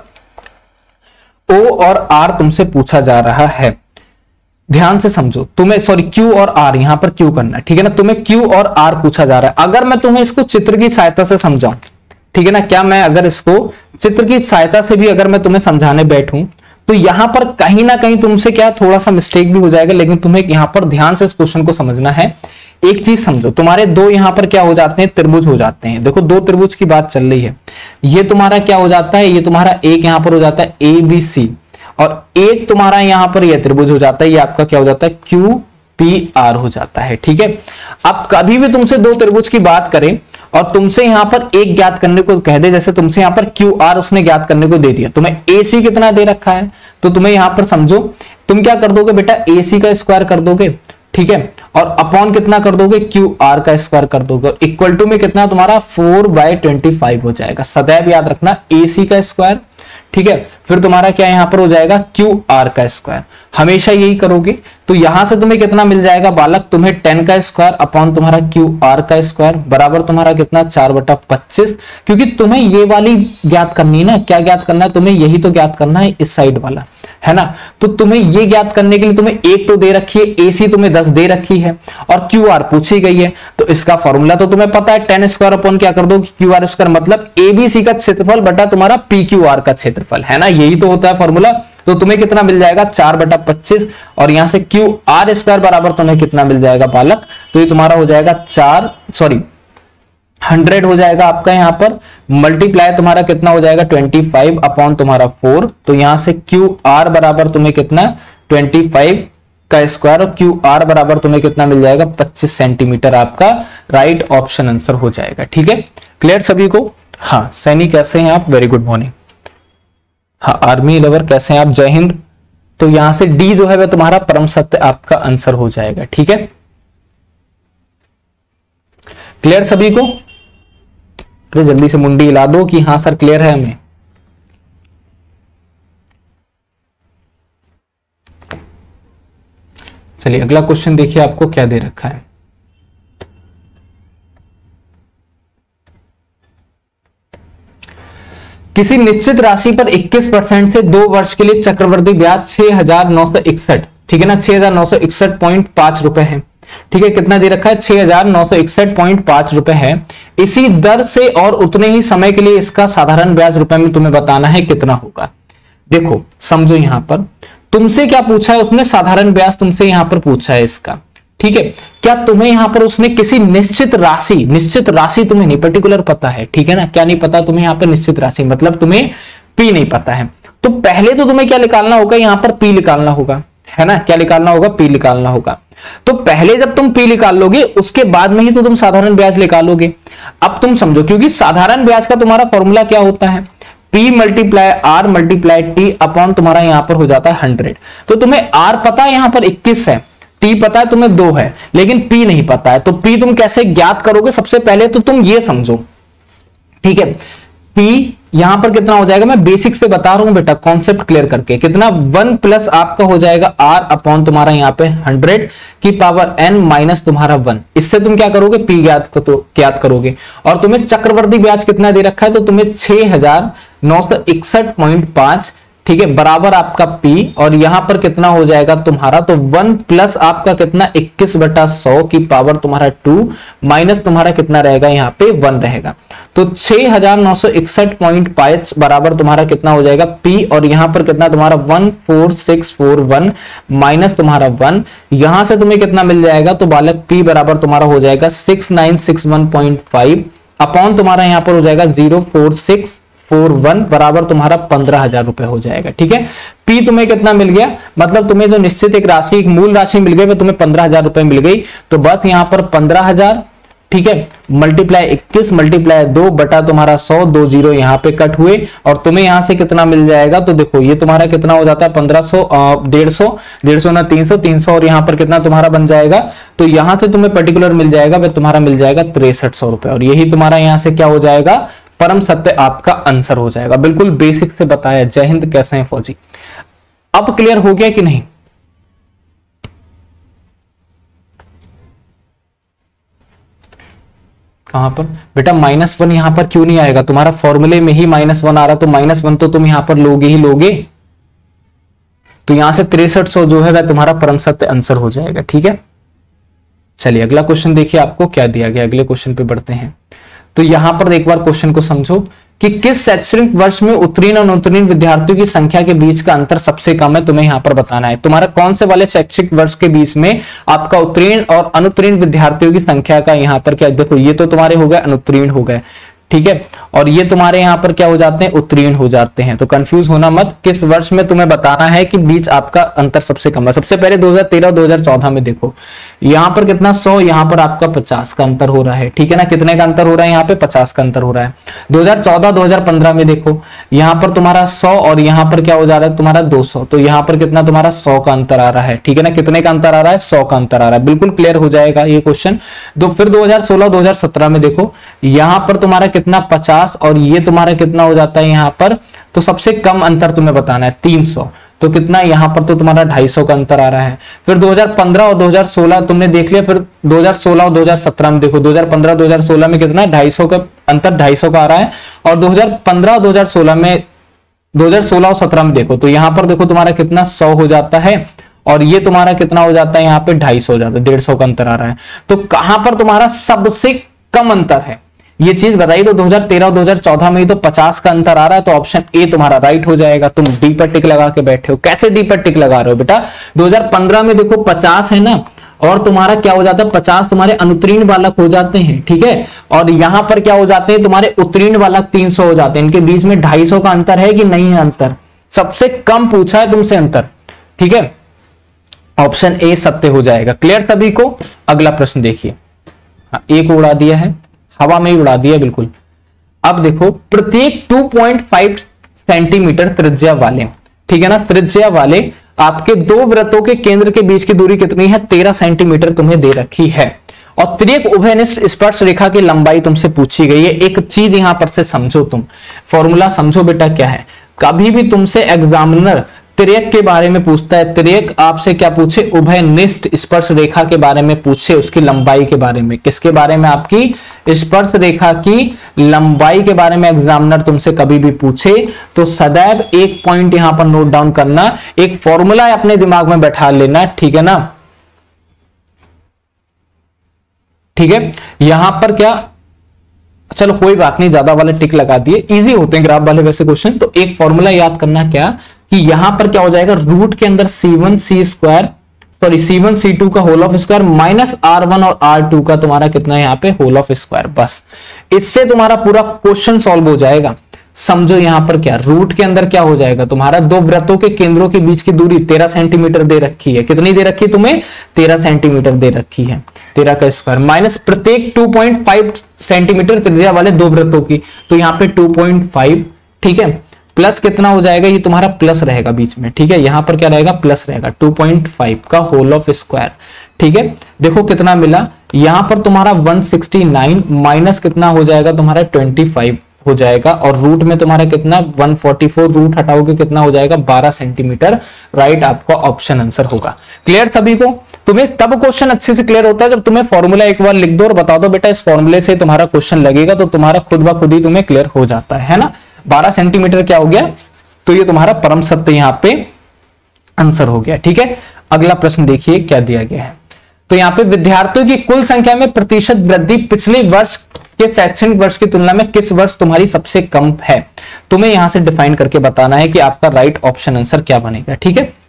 ओ और आर तुमसे पूछा जा रहा है। ध्यान से समझो, तुम्हें सॉरी क्यू और आर, यहां पर क्यू करना है, ठीक है ना। तुम्हें क्यू और आर पूछा जा रहा है। अगर मैं तुम्हें इसको चित्र की सहायता से समझाऊं, ठीक है ना, क्या मैं अगर इसको चित्र की सहायता से भी अगर मैं तुम्हें समझाने बैठूं तो यहां पर कहीं ना कहीं तुमसे क्या थोड़ा सा मिस्टेक भी हो जाएगा, लेकिन तुम्हें यहां पर ध्यान से इस क्वेश्चन को समझना है। एक चीज समझो, तुम्हारे दो यहां पर क्या हो जाते हैं, त्रिभुज हो जाते हैं। देखो दो त्रिभुज की बात चल रही है, ये तुम्हारा क्या हो जाता है, ये तुम्हारा एक यहां पर हो जाता है ए बी सी, और एक तुम्हारा यहां पर यह त्रिभुज हो जाता है, ये आपका क्या हो जाता है, क्यू पी आर हो जाता है, ठीक है। अब कभी भी तुमसे दो त्रिभुज की बात करें और तुमसे यहां पर एक ज्ञात करने को कह दे, जैसे तुमसे यहां पर क्यू आर उसने ज्ञात करने को दे दिया, तुम्हें ए सी कितना दे रखा है, तो तुम्हें यहां पर समझो तुम क्या कर दोगे बेटा, ए सी का स्क्वायर कर दोगे, ठीक है, और अपॉन कितना कर दोगे, क्यू आर का स्क्वायर कर दोगे, इक्वल टू में कितना तुम्हारा 4/25 हो जाएगा। सदैव याद रखना ए सी का स्क्वायर, ठीक है, फिर तुम्हारा क्या यहां पर हो जाएगा, क्यू आर का स्क्वायर, हमेशा यही करोगे। तो यहां से तुम्हें कितना मिल जाएगा बालक, तुम्हें 10 का स्क्वायर अपॉन तुम्हारा क्यू आर का स्क्वायर बराबर तुम्हारा कितना 4/25, क्योंकि तुम्हें ये वाली ज्ञात करनी है ना, क्या ज्ञात करना है तुम्हें, यही तो ज्ञात करना है, इस साइड वाला, है ना। तो तुम्हें ये ज्ञात करने के लिए तुम्हें एक तो दे रखी है, एसी तुम्हें 10 दे रखी है और क्यू आर पूछी गई है, तो इसका फॉर्मूला तो तुम्हें पता है, 10 स्क्वायर अपॉन क्या कर दो, क्यू आर स्क्वायर, मतलब एबीसी का क्षेत्रफल बटा तुम्हारा पी क्यू आर का क्षेत्रफल, है ना, यही तो होता है फॉर्मूला। तो तुम्हें कितना मिल जाएगा 4/25 और यहां से क्यू आर स्क्वायर बराबर तुम्हें कितना मिल जाएगा बालक, तो ये तुम्हारा हो जाएगा 100 हो जाएगा आपका, यहां पर मल्टीप्लाई तुम्हारा कितना हो जाएगा 25 अपॉन तुम्हारा 4, तो यहां से क्यू आर बराबर तुम्हें कितना 25 का स्क्वायर और क्यू आर बराबर तुम्हें कितना मिल जाएगा 25 सेंटीमीटर, आपका राइट ऑप्शन आंसर हो जाएगा, ठीक है। क्लियर सभी को, हाँ सैनी कैसे हैं आप, वेरी गुड मॉर्निंग, हाँ आर्मी लवर कैसे हैं आप, जय हिंद। तो यहां से डी जो है वह तुम्हारा परम सत्य आपका आंसर हो जाएगा, ठीक है। क्लियर सभी को, अरे जल्दी से मुंडी हिला दो कि हाँ सर क्लियर है हमें। चलिए अगला क्वेश्चन देखिए आपको क्या दे रखा है। किसी निश्चित राशि पर 21% से 2 वर्ष के लिए चक्रवृद्धि ब्याज 6,961, ठीक है ना, 6,961.5 रुपए है, ठीक है, कितना दे रखा है 6,961.5 रुपए है। इसी दर से और उतने ही समय के लिए इसका साधारण ब्याज रुपए में तुम्हें बताना है कितना होगा। देखो समझो यहां पर तुमसे क्या पूछा है उसने, साधारण ब्याज तुमसे यहां पर पूछा है इसका, ठीक है। क्या तुम्हें यहां पर उसने किसी निश्चित राशि तुम्हें नहीं पर्टिकुलर पता है, ठीक है ना, क्या नहीं पता तुम्हें यहां पर निश्चित राशि, मतलब तुम्हें पी नहीं पता है, तो पहले तो तुम्हें क्या निकालना होगा, यहां पर पी निकालना होगा, है ना, क्या निकालना होगा, पी निकालना होगा। तो पहले जब तुम पी निकाल लोगे उसके बाद में ही तो तुम साधारण ब्याज निकालोगे। अब तुम समझो, क्योंकि साधारण ब्याज का तुम्हारा फॉर्मूला क्या होता है, P multiply R multiply T upon तुम्हारा यहां पर हो जाता है 100। तो तुम्हें आर पता है यहां पर 21 है, टी पता है तुम्हें 2 है, लेकिन पी नहीं पता है, तो पी तुम कैसे ज्ञात करोगे, सबसे पहले तो तुम ये समझो, ठीक है। पी यहां पर कितना हो जाएगा, मैं बेसिक से बता रहा हूं बेटा, कॉन्सेप्ट क्लियर करके, कितना 1 प्लस आपका हो जाएगा आर अपॉन तुम्हारा यहां पे 100 की पावर n माइनस तुम्हारा 1, इससे तुम क्या करोगे, पी ज्ञात करोगे। और तुम्हें चक्रवृद्धि ब्याज कितना दे रखा है, तो तुम्हें 6,961.5, ठीक है, बराबर आपका P, और यहां पर कितना हो जाएगा तुम्हारा, तो 1 प्लस आपका कितना 21/100 की पावर तुम्हारा 2 माइनस तुम्हारा कितना रहेगा यहां पे 1 रहेगा। तो 6961.5 बराबर तुम्हारा कितना हो जाएगा P, और यहां पर कितना तुम्हारा 14641 माइनस तुम्हारा 1, यहां से तुम्हें कितना मिल जाएगा, तो बालक P बराबर तुम्हारा हो जाएगा 6961.5 अपॉन तुम्हारा यहां पर हो जाएगा 04641 बराबर तुम्हारा 15,000 रुपए हो जाएगा। ठीक है, P तुम्हें कितना मिल गया, मतलब तुम्हें जो निश्चित एक राशि, एक मूल राशि मिल गई, वो तुम्हें 15,000 रुपए मिल गई। तो बस यहां पर 15,000, ठीक है, मल्टीप्लाई 21 मल्टीप्लाई 2 बटा तुम्हारा 100, 2 जीरो यहां पे कट हुए, और तुम्हें यहां से कितना मिल जाएगा, तो देखो ये तुम्हारा कितना हो जाता है 1500, 150 ना 300 और यहां पर कितना तुम्हारा बन जाएगा, तो यहां से तुम्हें पर्टिकुलर मिल जाएगा, वह तुम्हारा मिल जाएगा 6300 रुपए, और यही तुम्हारा यहां से क्या हो जाएगा, परम सत्य आपका आंसर हो जाएगा। बिल्कुल बेसिक से बताया। जय हिंद, कैसे हैं फौजी? अब क्लियर हो गया कि नहीं? कहां पर बेटा -1 यहां पर क्यों नहीं आएगा? तुम्हारा फॉर्मूले में ही -1 आ रहा, तो -1 तो तुम यहां पर लोगे ही लोगे, तो यहां से 6300 जो है वह तुम्हारा परम सत्य आंसर हो जाएगा। ठीक है, चलिए अगला क्वेश्चन देखिए आपको क्या दिया गया। अगले क्वेश्चन पे बढ़ते हैं। तो यहां पर एक बार क्वेश्चन को समझो कि किस शैक्षणिक वर्ष में उत्तीर्ण और अनुत्तीर्ण विद्यार्थियों की संख्या के बीच का अंतर सबसे कम है, तुम्हें यहां पर बताना है। तुम्हारा कौन से वाले शैक्षिक वर्ष के बीच में आपका उत्तीर्ण और अनुत्तीर्ण विद्यार्थियों की संख्या का यहां पर क्या, देखो ये तो तुम्हारे हो गए अनुत्तीर्ण हो गए, ठीक है, और ये तुम्हारे यहां पर क्या हो जाते हैं, उत्तीर्ण हो जाते हैं। तो कंफ्यूज होना मत, किस वर्ष में तुम्हें बताना है कि बीच आपका अंतर सबसे कम है। सबसे पहले 2013 2014 में देखो, यहां पर कितना 100, यहां पर आपका 50 का अंतर हो रहा है। ठीक है ना, कितने का अंतर हो रहा है, यहाँ पे 50 का अंतर हो रहा है। 2014 2015 में देखो, यहां पर तुम्हारा 100 और यहां पर क्या हो जा रहा है तुम्हारा 200, तो यहां पर कितना तुम्हारा 100 का अंतर आ रहा है। ठीक है ना, कितने का अंतर आ रहा है, 100 का अंतर आ रहा है। बिल्कुल क्लियर हो जाएगा ये क्वेश्चन। तो फिर 2016 2017 में देखो, यहां पर तुम्हारा कितना 50 और ये तुम्हारा कितना हो जाता है यहाँ पर, तो सबसे कम अंतर तुम्हें बताना है 300, तो कितना यहाँ पर तो तुम्हारा 250 का अंतर आ रहा है। फिर 2015 और 2016 तुमने देख लिया, फिर 2016 और 2017 में देखो, 2015 2016 में कितना 250 का अंतर 250 का आ रहा है, और 2015 और 2016 में 2016 और 17 में देखो, तो यहाँ पर देखो तुम्हारा कितना 100 हो जाता है, और ये तुम्हारा कितना हो जाता है यहाँ पे 250 हो जाता है, 150 का अंतर आ रहा है। तो कहां पर तुम्हारा सबसे कम अंतर है ये चीज बताइए। तो 2013 और 2014 में ही तो 50 का अंतर आ रहा है, तो ऑप्शन ए तुम्हारा राइट हो जाएगा। तुम डी पर टिक लगा के बैठे हो, कैसे डी पर टिक लगा रहे हो बेटा? 2015 में देखो 50 है ना, और तुम्हारा क्या हो जाता है 50 तुम्हारे अनुत्तीर्ण बालक हो जाते हैं। ठीक है, और यहां पर क्या हो जाते हैं तुम्हारे उत्तीर्ण बालक 300 हो जाते हैं। इनके बीच में 250 का अंतर है कि नहीं है अंतर? सबसे कम पूछा है तुमसे अंतर। ठीक है, ऑप्शन ए सत्य हो जाएगा। क्लियर सभी को? अगला प्रश्न देखिए। हाँ, एक उड़ा दिया है, हवा में ही उड़ा दिया बिल्कुल। अब देखो, प्रत्येक 2.5 सेंटीमीटर त्रिज्या वाले, ठीक है ना, त्रिज्या वाले आपके दो वृत्तों के केंद्र के बीच की दूरी कितनी है, 13 सेंटीमीटर तुम्हें दे रखी है, और त्रिक उभयनिष्ठ स्पर्श रेखा की लंबाई तुमसे पूछी गई है। एक चीज यहां पर से समझो, तुम फॉर्मूला समझो बेटा क्या है। कभी भी तुमसे एग्जामिनर त्रिक के बारे में पूछता है, त्रिक आपसे क्या पूछे, उभयनिष्ठ स्पर्श रेखा के बारे में पूछे, उसकी लंबाई के बारे में। किसके बारे में? आपकी स्पर्श रेखा की लंबाई के बारे में एग्जामिनर तुमसे कभी भी पूछे तो सदैव एक पॉइंट यहां पर नोट डाउन करना, एक फॉर्मूला अपने दिमाग में बैठा लेना। ठीक है ना, ठीक है, यहां पर क्या, चलो कोई बात नहीं, ज्यादा वाले टिक लगा दिए, इजी होते हैं ग्राफ वाले वैसे क्वेश्चन। तो एक फॉर्मूला याद करना क्या, कि यहां पर क्या हो जाएगा, रूट के अंदर C1 C2 का whole of square minus R1 और R2 का तुम्हारा कितना है यहाँ पे होल ऑफ स्क्वायर। बस इससे तुम्हारा पूरा क्वेश्चन सॉल्व हो जाएगा। समझो यहां पर क्या, रूट के अंदर क्या हो जाएगा तुम्हारा, दो वृत्तों के केंद्रों के बीच की दूरी 13 सेंटीमीटर दे रखी है। कितनी दे रखी है तुम्हें? 13 सेंटीमीटर दे रखी है, 13 का स्क्वायर माइनस प्रत्येक 2.5 सेंटीमीटर त्रिज्या वाले दो वृत्तों की, तो यहाँ पे 2.5, ठीक है, प्लस कितना हो जाएगा, ये तुम्हारा प्लस रहेगा बीच में। ठीक है, यहां पर क्या रहेगा, प्लस रहेगा, 2.5 का होल ऑफ स्क्वायर। ठीक है, देखो कितना मिला, यहां पर तुम्हारा 169 माइनस कितना हो जाएगा तुम्हारा 25 हो जाएगा, और रूट में तुम्हारा कितना 144, रूट हटाओगे कितना हो जाएगा 12 सेंटीमीटर। राइट आपका ऑप्शन आंसर होगा। क्लियर सभी को? तुम्हें तब क्वेश्चन अच्छे से क्लियर होता है जब तुम्हें फॉर्मूला एक बार लिख दो और बता दो बेटा इस फॉर्मूले से तुम्हारा क्वेश्चन लगेगा, तो तुम्हारा खुद ब खुद ही तुम्हें क्लियर हो जाता है ना। 12 सेंटीमीटर क्या हो गया, तो ये तुम्हारा परम सत्य यहां पे आंसर हो गया। ठीक है, अगला प्रश्न देखिए क्या दिया गया है। तो यहां पे विद्यार्थियों की कुल संख्या में प्रतिशत वृद्धि पिछले वर्ष कि शैक्षणिक वर्ष की तुलना में किस वर्ष तुम्हारी सबसे कम है। तुम्हें यहां से डिफाइन करके बताना है कि आपका राइट ऑप्शन आंसर क्या बनेगा। ठीक है,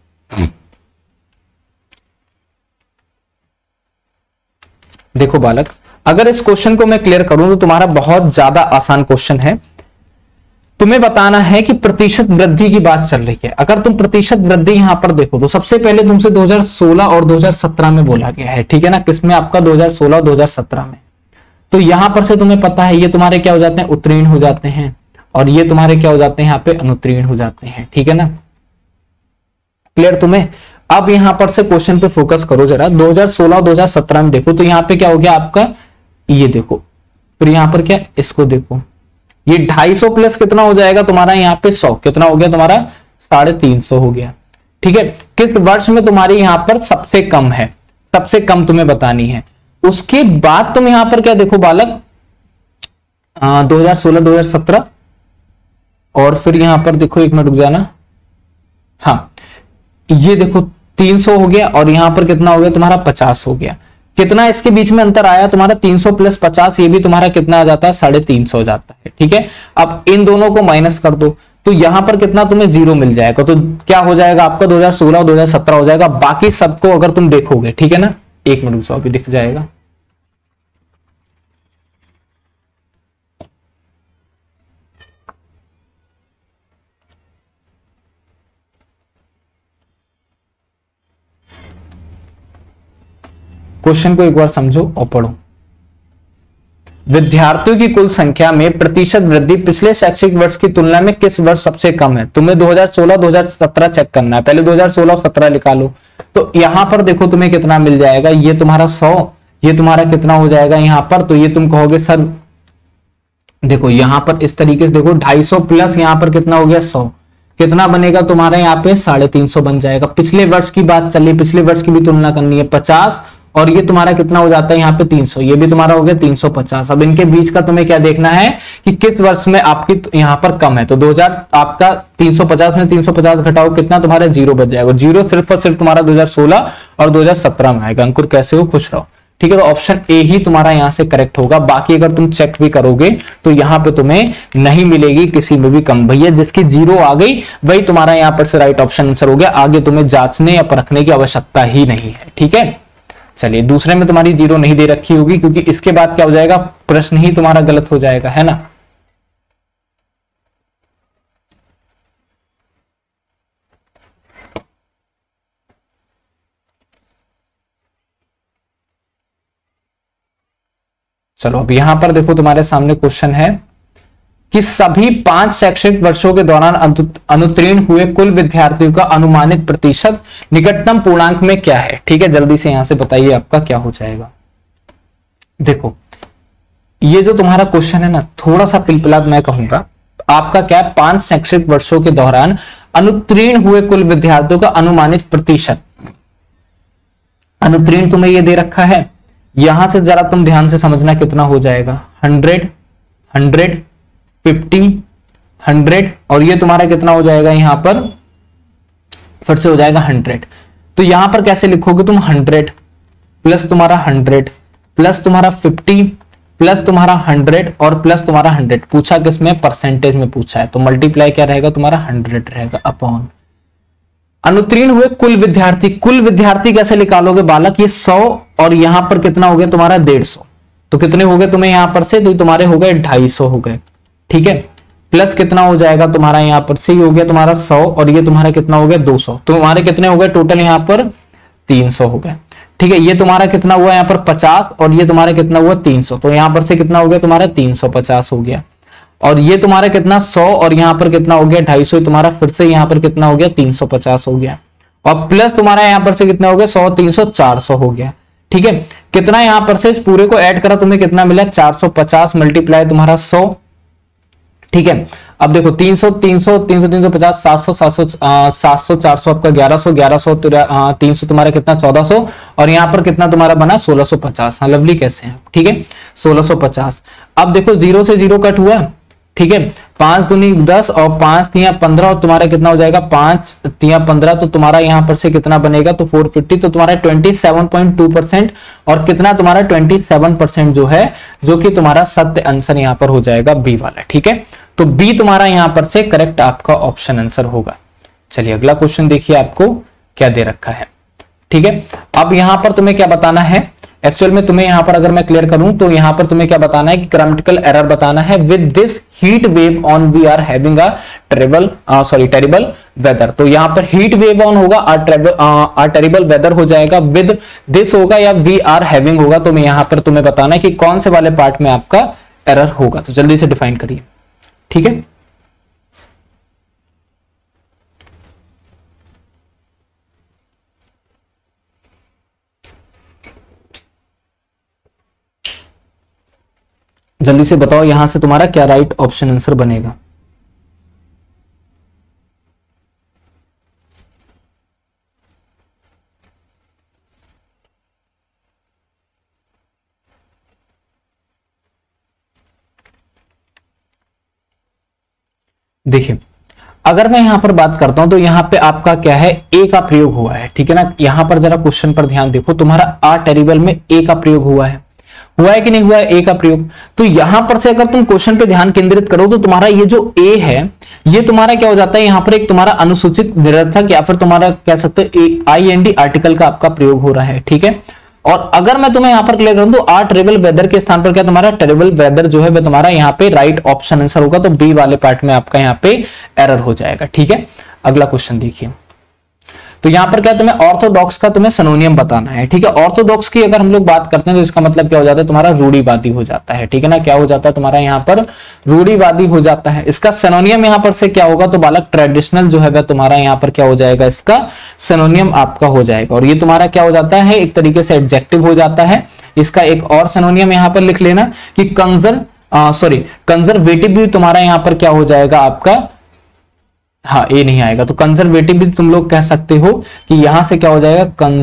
देखो बालक, अगर इस क्वेश्चन को मैं क्लियर करूं तो तुम्हारा बहुत ज्यादा आसान क्वेश्चन है। तुम्हें बताना है कि प्रतिशत वृद्धि की बात चल रही है। अगर तुम प्रतिशत वृद्धि यहां पर देखो तो सबसे पहले तुमसे 2016 और 2017 में बोला गया है, ठीक है ना, किसमें आपका 2016 और 2017 में। तो यहां पर से तुम्हें पता है ये तुम्हारे क्या हो जाते हैं, उत्तीर्ण हो जाते हैं, और ये तुम्हारे क्या हो जाते हैं, यहाँ पे अनुत्तीर्ण हो जाते हैं। ठीक है ना, क्लियर तुम्हें। अब यहां पर से क्वेश्चन पे फोकस करो जरा, 2016 और 2017 में देखो तो यहाँ पे क्या हो गया आपका, ये देखो, फिर यहां पर क्या, इसको देखो, ये 250 प्लस कितना हो जाएगा तुम्हारा यहाँ पे 100, कितना हो गया तुम्हारा 350 हो गया। ठीक है, किस वर्ष में तुम्हारी यहां पर सबसे कम है, सबसे कम तुम्हें बतानी है। उसके बाद तुम यहां पर क्या देखो बालक, 2016 2017, और फिर यहां पर देखो, एक मिनट रुक जाना, हाँ ये देखो 300 हो गया, और यहां पर कितना हो गया तुम्हारा 50 हो गया। कितना इसके बीच में अंतर आया तुम्हारा, 300 प्लस 50, ये भी तुम्हारा कितना आ जाता है, 350 हो जाता है। ठीक है, अब इन दोनों को माइनस कर दो तो यहां पर कितना तुम्हें 0 मिल जाएगा, तो क्या हो जाएगा आपका 2016 और 2017 हो जाएगा। बाकी सबको अगर तुम देखोगे, ठीक है ना, एक मिनट अभी दिख जाएगा। क्वेश्चन को एक बार समझो और पढ़ो। विद्यार्थियों की कुल संख्या में प्रतिशत वृद्धि पिछले शैक्षिक वर्ष की तुलना में किस वर्ष सबसे कम है। तुम्हें 2016 2017 चेक करना है, पहले 2016 और 17 निकालो। तो यहां पर देखो तुम्हें कितना मिल जाएगा, ये तुम्हारा 100, ये तुम्हारा कितना हो जाएगा यहां पर, तो ये तुम कहोगे सर देखो यहां पर इस तरीके से देखो, 250 प्लस यहां पर कितना हो गया 100, कितना बनेगा तुम्हारा यहाँ पे 350 बन जाएगा। पिछले वर्ष की बात चल रही, पिछले वर्ष की भी तुलना करनी है, 50, और ये तुम्हारा कितना हो जाता है यहाँ पे 300, ये भी तुम्हारा हो गया 350। अब इनके बीच का तुम्हें क्या देखना है कि किस वर्ष में आपकी यहाँ पर कम है। तो 2000 आपका 350 में 350 घटाओ, कितना तुम्हारा 0 बच जाएगा। 0 सिर्फ और सिर्फ तुम्हारा 2016 और 2017 में आएगा। अंकुर कैसे हो, खुश रहो। ठीक है, तो ऑप्शन ए ही तुम्हारा यहाँ से करेक्ट होगा। बाकी अगर तुम चेक भी करोगे तो यहाँ पे तुम्हें नहीं मिलेगी किसी में भी कम। भैया जिसकी 0 आ गई वही तुम्हारा यहाँ पर से राइट ऑप्शन आंसर हो गया। आगे तुम्हें जांचने या परखने की आवश्यकता ही नहीं है। ठीक है, चलिए दूसरे में तुम्हारी 0 नहीं दे रखी होगी, क्योंकि इसके बाद क्या हो जाएगा, प्रश्न ही तुम्हारा गलत हो जाएगा, है ना। चलो अब यहां पर देखो तुम्हारे सामने क्वेश्चन है कि सभी 5 शैक्षणिक वर्षों के दौरान अनुत्तीर्ण हुए कुल विद्यार्थियों का अनुमानित प्रतिशत निकटतम पूर्णांक में क्या है। ठीक है, जल्दी से यहां से बताइए आपका क्या हो जाएगा। देखो ये जो तुम्हारा क्वेश्चन है ना, थोड़ा सा पिलपिलात मैं कहूंगा। आपका क्या है, 5 शैक्षणिक वर्षों के दौरान अनुत्तीर्ण हुए कुल विद्यार्थियों का अनुमानित प्रतिशत। अनुत्तीर्ण तुम्हें ये दे रखा है, यहां से जरा तुम ध्यान से समझना कितना हो जाएगा, 100, 100, 50, 100, और ये तुम्हारा कितना हो जाएगा यहां पर, फिर से हो जाएगा 100। तो यहां पर कैसे लिखोगे तुम, 100 प्लस तुम्हारा 100 प्लस तुम्हारा 50 प्लस तुम्हारा 100 और प्लस तुम्हारा 100। पूछा किसमें, परसेंटेज में पूछा है, तो मल्टीप्लाई क्या रहेगा तुम्हारा 100 रहेगा अपॉन अनुत्तीर्ण हुए कुल विद्यार्थी। कुल विद्यार्थी कैसे निकालोगे बालक, ये 100 और यहां पर कितना हो गया तुम्हारा 150, तो कितने हो गए तुम्हें यहां पर से, तो तुम्हारे हो गए 250 हो गए। ठीक है, प्लस कितना हो जाएगा तुम्हारा यहां पर से, हो गया तुम्हारा 100 और ये तुम्हारा कितना हो गया 200, तो तुम्हारे कितने हो गए टोटल यहां पर 300 हो गए। ठीक है, ये तुम्हारा कितना हुआ यहाँ पर 50 और ये तुम्हारा कितना हुआ 300, तो यहां पर से कितना हो गया तुम्हारा 350 हो गया। और ये तुम्हारा कितना 100 और यहां पर कितना हो गया 250, तुम्हारा फिर से यहां पर कितना हो गया 350 हो गया। और प्लस तुम्हारा यहां पर से कितना हो गया 100 300 400 हो गया। ठीक है, कितना यहां पर से इस पूरे को ऐड करा तुम्हें कितना मिला 450 मल्टीप्लाई तुम्हारा 100। ठीक है, अब देखो 300 300 300 350 700 700 700 400 आपका 1100 1100 300 तुम्हारा कितना 1400 और यहां पर कितना तुम्हारा बना 1650। हाँ लवली कैसे है, ठीक है 1650। अब देखो 0 से 0 कट हुआ ठीक है, 5 दूनी 10 और 5 तिया 15 और तुम्हारा कितना हो जाएगा 5 तिया 15, तो तुम्हारा यहां पर से कितना बनेगा तो 450, तो तुम्हारा 27.2% और कितना तुम्हारा 27% जो है, जो कि तुम्हारा सत्य आंसर यहां पर हो जाएगा बी वाला। ठीक है, तो बी तुम्हारा यहां पर से करेक्ट आपका ऑप्शन आंसर होगा। चलिए अगला क्वेश्चन देखिए आपको क्या दे रखा है। ठीक है, अब यहां पर तुम्हें क्या बताना है, एक्चुअल में तुम्हें यहां पर अगर मैं क्लियर करूं तो यहां पर तुम्हें क्या बताना है कि ग्रामेटिकल एरर बताना है। With this heat wave on we are having a terrible weather, तो यहां पर हीट वेव ऑन होगा और टेरिबल वेदर हो जाएगा, विद दिस होगा या वी आर हैविंग होगा, तो मैं यहां पर तुम्हें बताना है कि कौन से वाले पार्ट में आपका एरर होगा। तो जल्दी से डिफाइन करिए। ठीक है, जल्दी से बताओ यहां से तुम्हारा क्या राइट ऑप्शन आंसर बनेगा। देखिए अगर मैं यहां पर बात करता हूं तो यहां पे आपका क्या है, ए का प्रयोग हुआ है। ठीक है ना, यहां पर जरा क्वेश्चन पर ध्यान देखो, तुम्हारा आ टेरिबल में ए का प्रयोग हुआ है कि नहीं हुआ है ए का प्रयोग। तो यहां पर से अगर तुम क्वेश्चन पे ध्यान केंद्रित करो तो तुम्हारा ये जो ए है ये तुम्हारा क्या हो जाता है, यहां पर एक तुम्हारा अनुसूचित निरर्थक या फिर तुम्हारा कह सकते हो IND आर्टिकल का आपका प्रयोग हो रहा है। ठीक है, और अगर मैं तुम्हें यहां पर क्लियर करूं तो आ टेरिबल वेदर के स्थान पर क्या तुम्हारा टेरिबल वेदर जो है वह तुम्हारा यहां पे राइट ऑप्शन आंसर होगा, तो बी वाले पार्ट में आपका यहां पे एरर हो जाएगा। ठीक है, अगला क्वेश्चन देखिए। तो यहां पर क्या तुम्हें ऑर्थोडॉक्स का तुम्हें सिनोनियम बताना है। ठीक है, ऑर्थोडॉक्स की अगर हम लोग बात करते हैं तो इसका मतलब क्या हो जाता है, तुम्हारा रूढ़िवादी हो जाता है। ठीक है ना, क्या हो जाता है तुम्हारा यहां पर रूढ़िवादी हो जाता है। इसका सिनोनियम यहां पर से क्या होगा तो बालक ट्रेडिशनल जो है वह तुम्हारा यहां पर क्या हो जाएगा, इसका सिनोनियम आपका हो जाएगा। और ये तुम्हारा क्या हो जाता है, एक तरीके से एडजेक्टिव हो जाता है। इसका एक और सिनोनियम यहां पर लिख लेना कि कंजर्वेटिव भी तुम्हारा यहां पर क्या हो जाएगा आपका, हाँ ए नहीं आएगा तो कंजर्वेटिव भी तुम लोग कह सकते हो कि यहां से क्या हो जाएगा,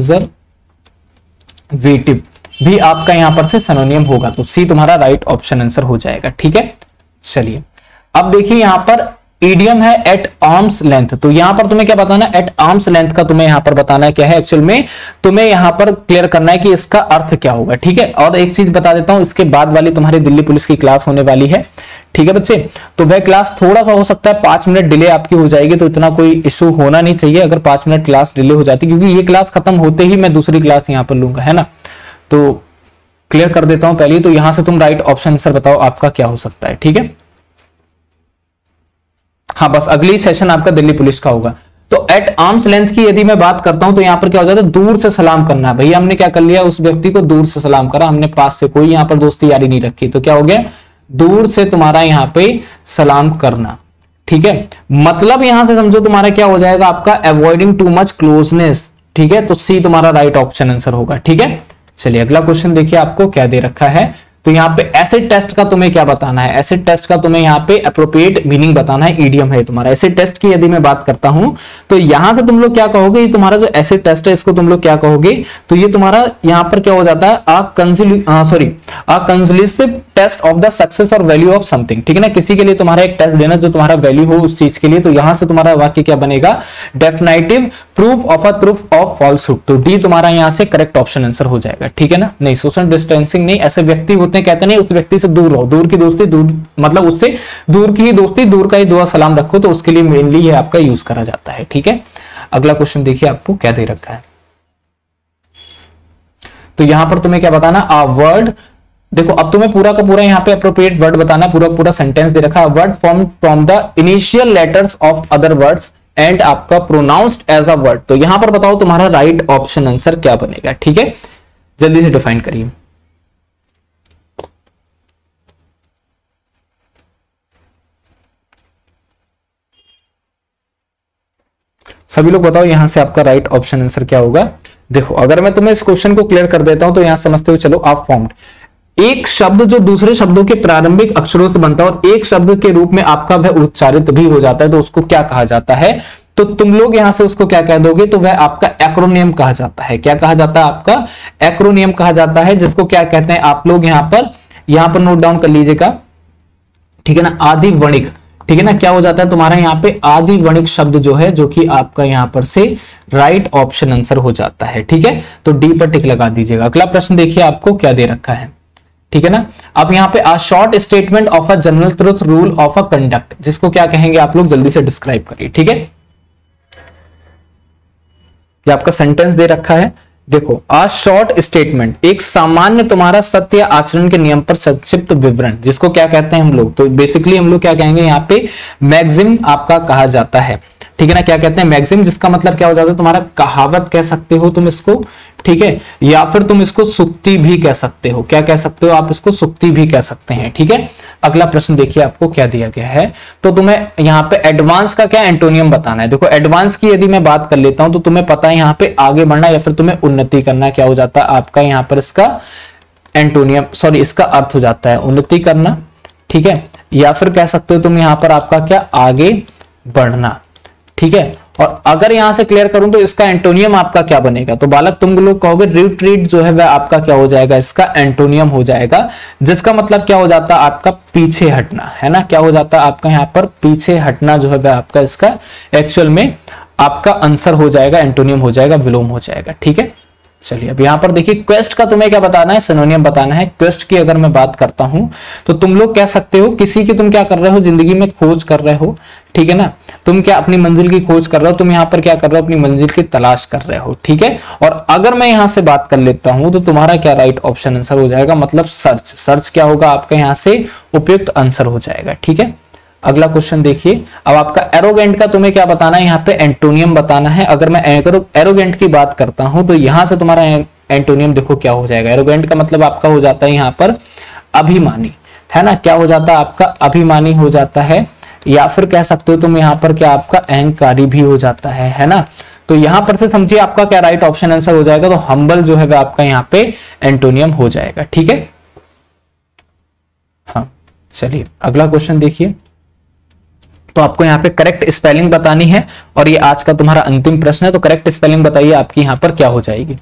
कंजर्वेटिव भी आपका यहां पर से सिनोनियम होगा, तो सी तुम्हारा राइट ऑप्शन आंसर हो जाएगा। ठीक है, चलिए अब देखिए यहां पर ईडियम है एट आर्म्स लेंथ, तो यहां पर तुम्हें क्या बताना है, एट आर्म्स लेंथ का तुम्हें यहां पर बताना है क्या है, एक्चुअल में तुम्हें यहां पर क्लियर करना है कि इसका अर्थ क्या होगा। ठीक है, और एक चीज बता देता हूं, इसके बाद वाली तुम्हारी दिल्ली पुलिस की क्लास होने वाली है। ठीक है बच्चे, तो वह क्लास थोड़ा सा हो सकता है 5 मिनट डिले आपकी हो जाएगी, तो इतना कोई इशू होना नहीं चाहिए अगर 5 मिनट क्लास डिले हो जाती, क्योंकि ये क्लास खत्म होते ही मैं दूसरी क्लास यहां पर लूंगा, है ना। तो क्लियर कर देता हूं पहले, तो यहां से तुम राइट ऑप्शन आंसर बताओ आपका क्या हो सकता है। ठीक है, हाँ बस अगली सेशन आपका दिल्ली पुलिस का होगा। तो एट आर्म्स लेंथ की यदि मैं बात करता हूं तो यहां पर क्या हो जाता है, दूर से सलाम करना। भैया हमने क्या कर लिया, उस व्यक्ति को दूर से सलाम करा, हमने पास से कोई यहां पर दोस्ती यारी नहीं रखी, तो क्या हो गया, दूर से तुम्हारा यहां पे सलाम करना। ठीक है, मतलब यहां से समझो तुम्हारा क्या हो जाएगा आपका, अवॉइडिंग टू मच क्लोजनेस। ठीक है, तो सी तुम्हारा राइट ऑप्शन आंसर होगा। ठीक है, चलिए अगला क्वेश्चन देखिए आपको क्या दे रखा है। तो यहां पे एसिड टेस्ट का तुम्हें क्या बताना है, एसिड टेस्ट का तुम्हें यहां पे एप्रोप्रिएट मीनिंग बताना है, ईडियम है तुम्हारा। एसिड टेस्ट की यदि मैं बात करता हूं तो यहां से तुम लोग क्या कहोगे, ये तुम्हारा जो एसिड टेस्ट है इसको तुम लोग क्या कहोगे, तो ये तुम्हारा यहां पर क्या हो जाता है, conclusive test of the success और वैल्यू ऑफ समथिंग। ठीक है ना, किसी के लिए तुम्हारा एक टेस्ट देना जो तुम्हारा वैल्यू हो उस चीज के लिए, तो यहां से तुम्हारा वाक्य क्या बनेगा, definitive proof of a truth of falsehood, तो डी तुम्हारा यहां से करेक्ट ऑप्शन आंसर हो जाएगा। ठीक है ना, नहीं सोशल डिस्टेंसिंग नहीं, ऐसे व्यक्ति होते हैं कहते नहीं उस व्यक्ति से दूर रहो, दूर की दोस्ती दूर, मतलब उससे दूर की ही दोस्ती, दूर का ही दुआ सलाम रखो, तो उसके लिए मेनली ये आपका यूज करा जाता है। ठीक है, अगला क्वेश्चन देखिए आपको क्या दे रखा है। तो यहां पर तुम्हें क्या बताना, अ वर्ड, देखो अब तुम्हें पूरा का पूरा यहां पे अप्रोप्रिएट वर्ड बताना, पूरा पूरा सेंटेंस दे रखा है, word form from the initial letters of other words and आपका प्रोनाउंस्ड एज अ वर्ड, तो यहां पर बताओ तुम्हारा राइट ऑप्शन आंसर क्या बनेगा। ठीक है, जल्दी से डिफाइन करिए। सभी लोग बताओ यहां से आपका राइट ऑप्शन आंसर क्या होगा। देखो अगर मैं तुम्हें इस क्वेश्चन को क्लियर कर देता हूं तो यहां समझते हुए चलो, आप फॉर्म्ड, एक शब्द जो दूसरे शब्दों के प्रारंभिक अक्षरों से बनता है और एक शब्द के रूप में आपका वह उच्चारित भी हो जाता है, तो उसको क्या कहा जाता है, तो तुम लोग यहां से उसको क्या कह दोगे, तो वह आपका एक्रोनियम कहा जाता है। क्या कहा जाता है, आपका एक्रोनियम कहा जाता है, जिसको क्या कहते हैं आप लोग यहां पर नोट डाउन कर लीजिएगा, ठीक है ना, आदि वणिक, ठीक है ना, क्या हो जाता है तुम्हारा यहाँ पे आदि वणिक शब्द जो है, जो कि आपका यहाँ पर से राइट ऑप्शन आंसर हो जाता है। ठीक है, तो डी पर टिक लगा दीजिएगा। अगला प्रश्न देखिए आपको क्या दे रखा है। ठीक है ना, अब यहाँ पे a short statement of a general truth rule of a conduct, जिसको क्या कहेंगे आप लोग जल्दी से डिस्क्राइब करिए। ठीक है, ये आपका सेंटेंस दे रखा है, देखो, आ शॉर्ट स्टेटमेंट, एक सामान्य तुम्हारा सत्य आचरण के नियम पर संक्षिप्त विवरण, जिसको क्या कहते हैं हम लोग, तो बेसिकली हम लोग क्या कहेंगे यहाँ पे मैक्सिम आपका कहा जाता है। ठीक है ना, क्या कहते हैं मैक्सिम, जिसका मतलब क्या हो जाता है तुम्हारा कहावत कह सकते हो तुम इसको। ठीक है, या फिर तुम इसको सुक्ति भी कह सकते हो। क्या कह सकते हो आप इसको, सुक्ति भी कह सकते हैं। ठीक है, अगला प्रश्न देखिए आपको क्या दिया गया है। तो तुम्हें यहाँ पे एडवांस का क्या एंटोनियम बताना है। देखो, एडवांस की यदि मैं बात कर लेता हूं तो तुम्हें पता है यहाँ पे आगे बढ़ना या फिर तुम्हें उन्नति करना, क्या हो जाता है आपका यहाँ पर इसका एंटोनियम, सॉरी इसका अर्थ हो जाता है उन्नति करना। ठीक है, या फिर कह सकते हो तुम यहाँ पर आपका क्या आगे बढ़ना। ठीक है, और अगर यहां से क्लियर करूं तो इसका एंटोनियम आपका क्या बनेगा, तो बालक तुम लोग कहोगे रिट्रीट जो है वह आपका क्या हो जाएगा, इसका एंटोनियम हो जाएगा, जिसका मतलब क्या हो जाता है आपका पीछे हटना, है ना। क्या हो जाता है आपका यहाँ पर पीछे हटना जो है वह आपका इसका एक्चुअल में आपका आंसर हो जाएगा, एंटोनियम हो जाएगा, विलोम हो जाएगा। ठीक है, चलिए अब यहां पर देखिए क्वेस्ट का तुम्हें क्या बताना है, सिनोनियम बताना है। क्वेस्ट की अगर मैं बात करता हूं तो तुम लोग कह सकते हो किसी की तुम क्या कर रहे हो, जिंदगी में खोज कर रहे हो। ठीक है ना, तुम क्या अपनी मंजिल की खोज कर रहे हो, तुम यहाँ पर क्या कर रहे हो, अपनी मंजिल की तलाश कर रहे हो। ठीक है, और अगर मैं यहां से बात कर लेता हूं तो तुम्हारा क्या राइट ऑप्शन आंसर हो जाएगा, मतलब सर्च। सर्च क्या होगा आपका यहाँ से उपयुक्त आंसर हो जाएगा। ठीक है, अगला क्वेश्चन देखिए। अब आपका एरोगेंट का तुम्हें क्या बताना है, यहाँ पे एंटोनियम बताना है। अगर मैं एरोगेंट की बात करता हूं तो यहां से तुम्हारा एंटोनियम देखो क्या हो जाएगा। एरोगेंट का मतलब आपका हो जाता है यहाँ पर अभिमानी, है ना। क्या हो जाता है आपका अभिमानी हो जाता है, या फिर कह सकते हो तुम यहाँ पर क्या आपका अहंकारी भी हो जाता है ना। तो यहां पर से समझिए आपका क्या राइट ऑप्शन आंसर हो जाएगा, तो हम्बल जो है वह आपका यहाँ पे एंटोनियम हो जाएगा। ठीक है, हाँ चलिए अगला क्वेश्चन देखिए। तो आपको यहाँ पे करेक्ट स्पेलिंग बतानी है और ये आज का तुम्हारा अंतिम प्रश्न है, तो करेक्ट स्पेलिंग बताइए आपकी यहाँ पर क्या हो जाएगी।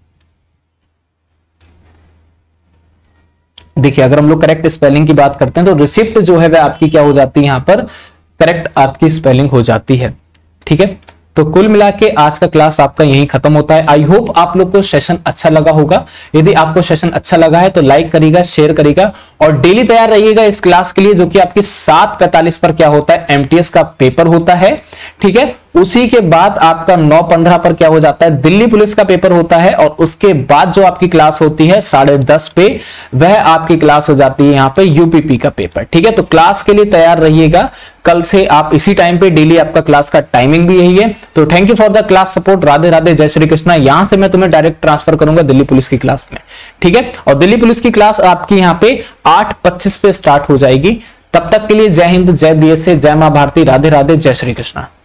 देखिए, अगर हम लोग करेक्ट स्पेलिंग की बात करते हैं तो रिसिप्ट जो है वह आपकी क्या हो जाती है, यहाँ पर करेक्ट आपकी स्पेलिंग हो जाती है। ठीक है, तो कुल मिला के आज का क्लास आपका यहीं खत्म होता है। आई होप आप लोग को सेशन अच्छा लगा होगा। यदि आपको सेशन अच्छा लगा है तो लाइक करिएगा, शेयर करिएगा और डेली तैयार रहिएगा इस क्लास के लिए, जो कि आपकी 7:45 पर क्या होता है, एमटीएस का पेपर होता है। ठीक है, उसी के बाद आपका 9:15 पर क्या हो जाता है, दिल्ली पुलिस का पेपर होता है और उसके बाद जो आपकी क्लास होती है 10:30 पे, वह आपकी क्लास हो जाती है यहाँ पे यूपीपी का पेपर। ठीक है, तो क्लास के लिए तैयार रहिएगा। कल से आप इसी टाइम पे डेली आपका क्लास का टाइमिंग भी यही है। तो thank you for the class support. Radhe Radhe, जय श्री कृष्णा। यहां से मैं तुम्हें डायरेक्ट ट्रांसफर करूंगा दिल्ली पुलिस की क्लास में। ठीक है, और दिल्ली पुलिस की क्लास आपकी यहाँ पे 8:25 पे स्टार्ट हो जाएगी। तब तक के लिए जय हिंद, जय बीएसए, जय मां भारती, राधे राधे, जय श्री कृष्णा।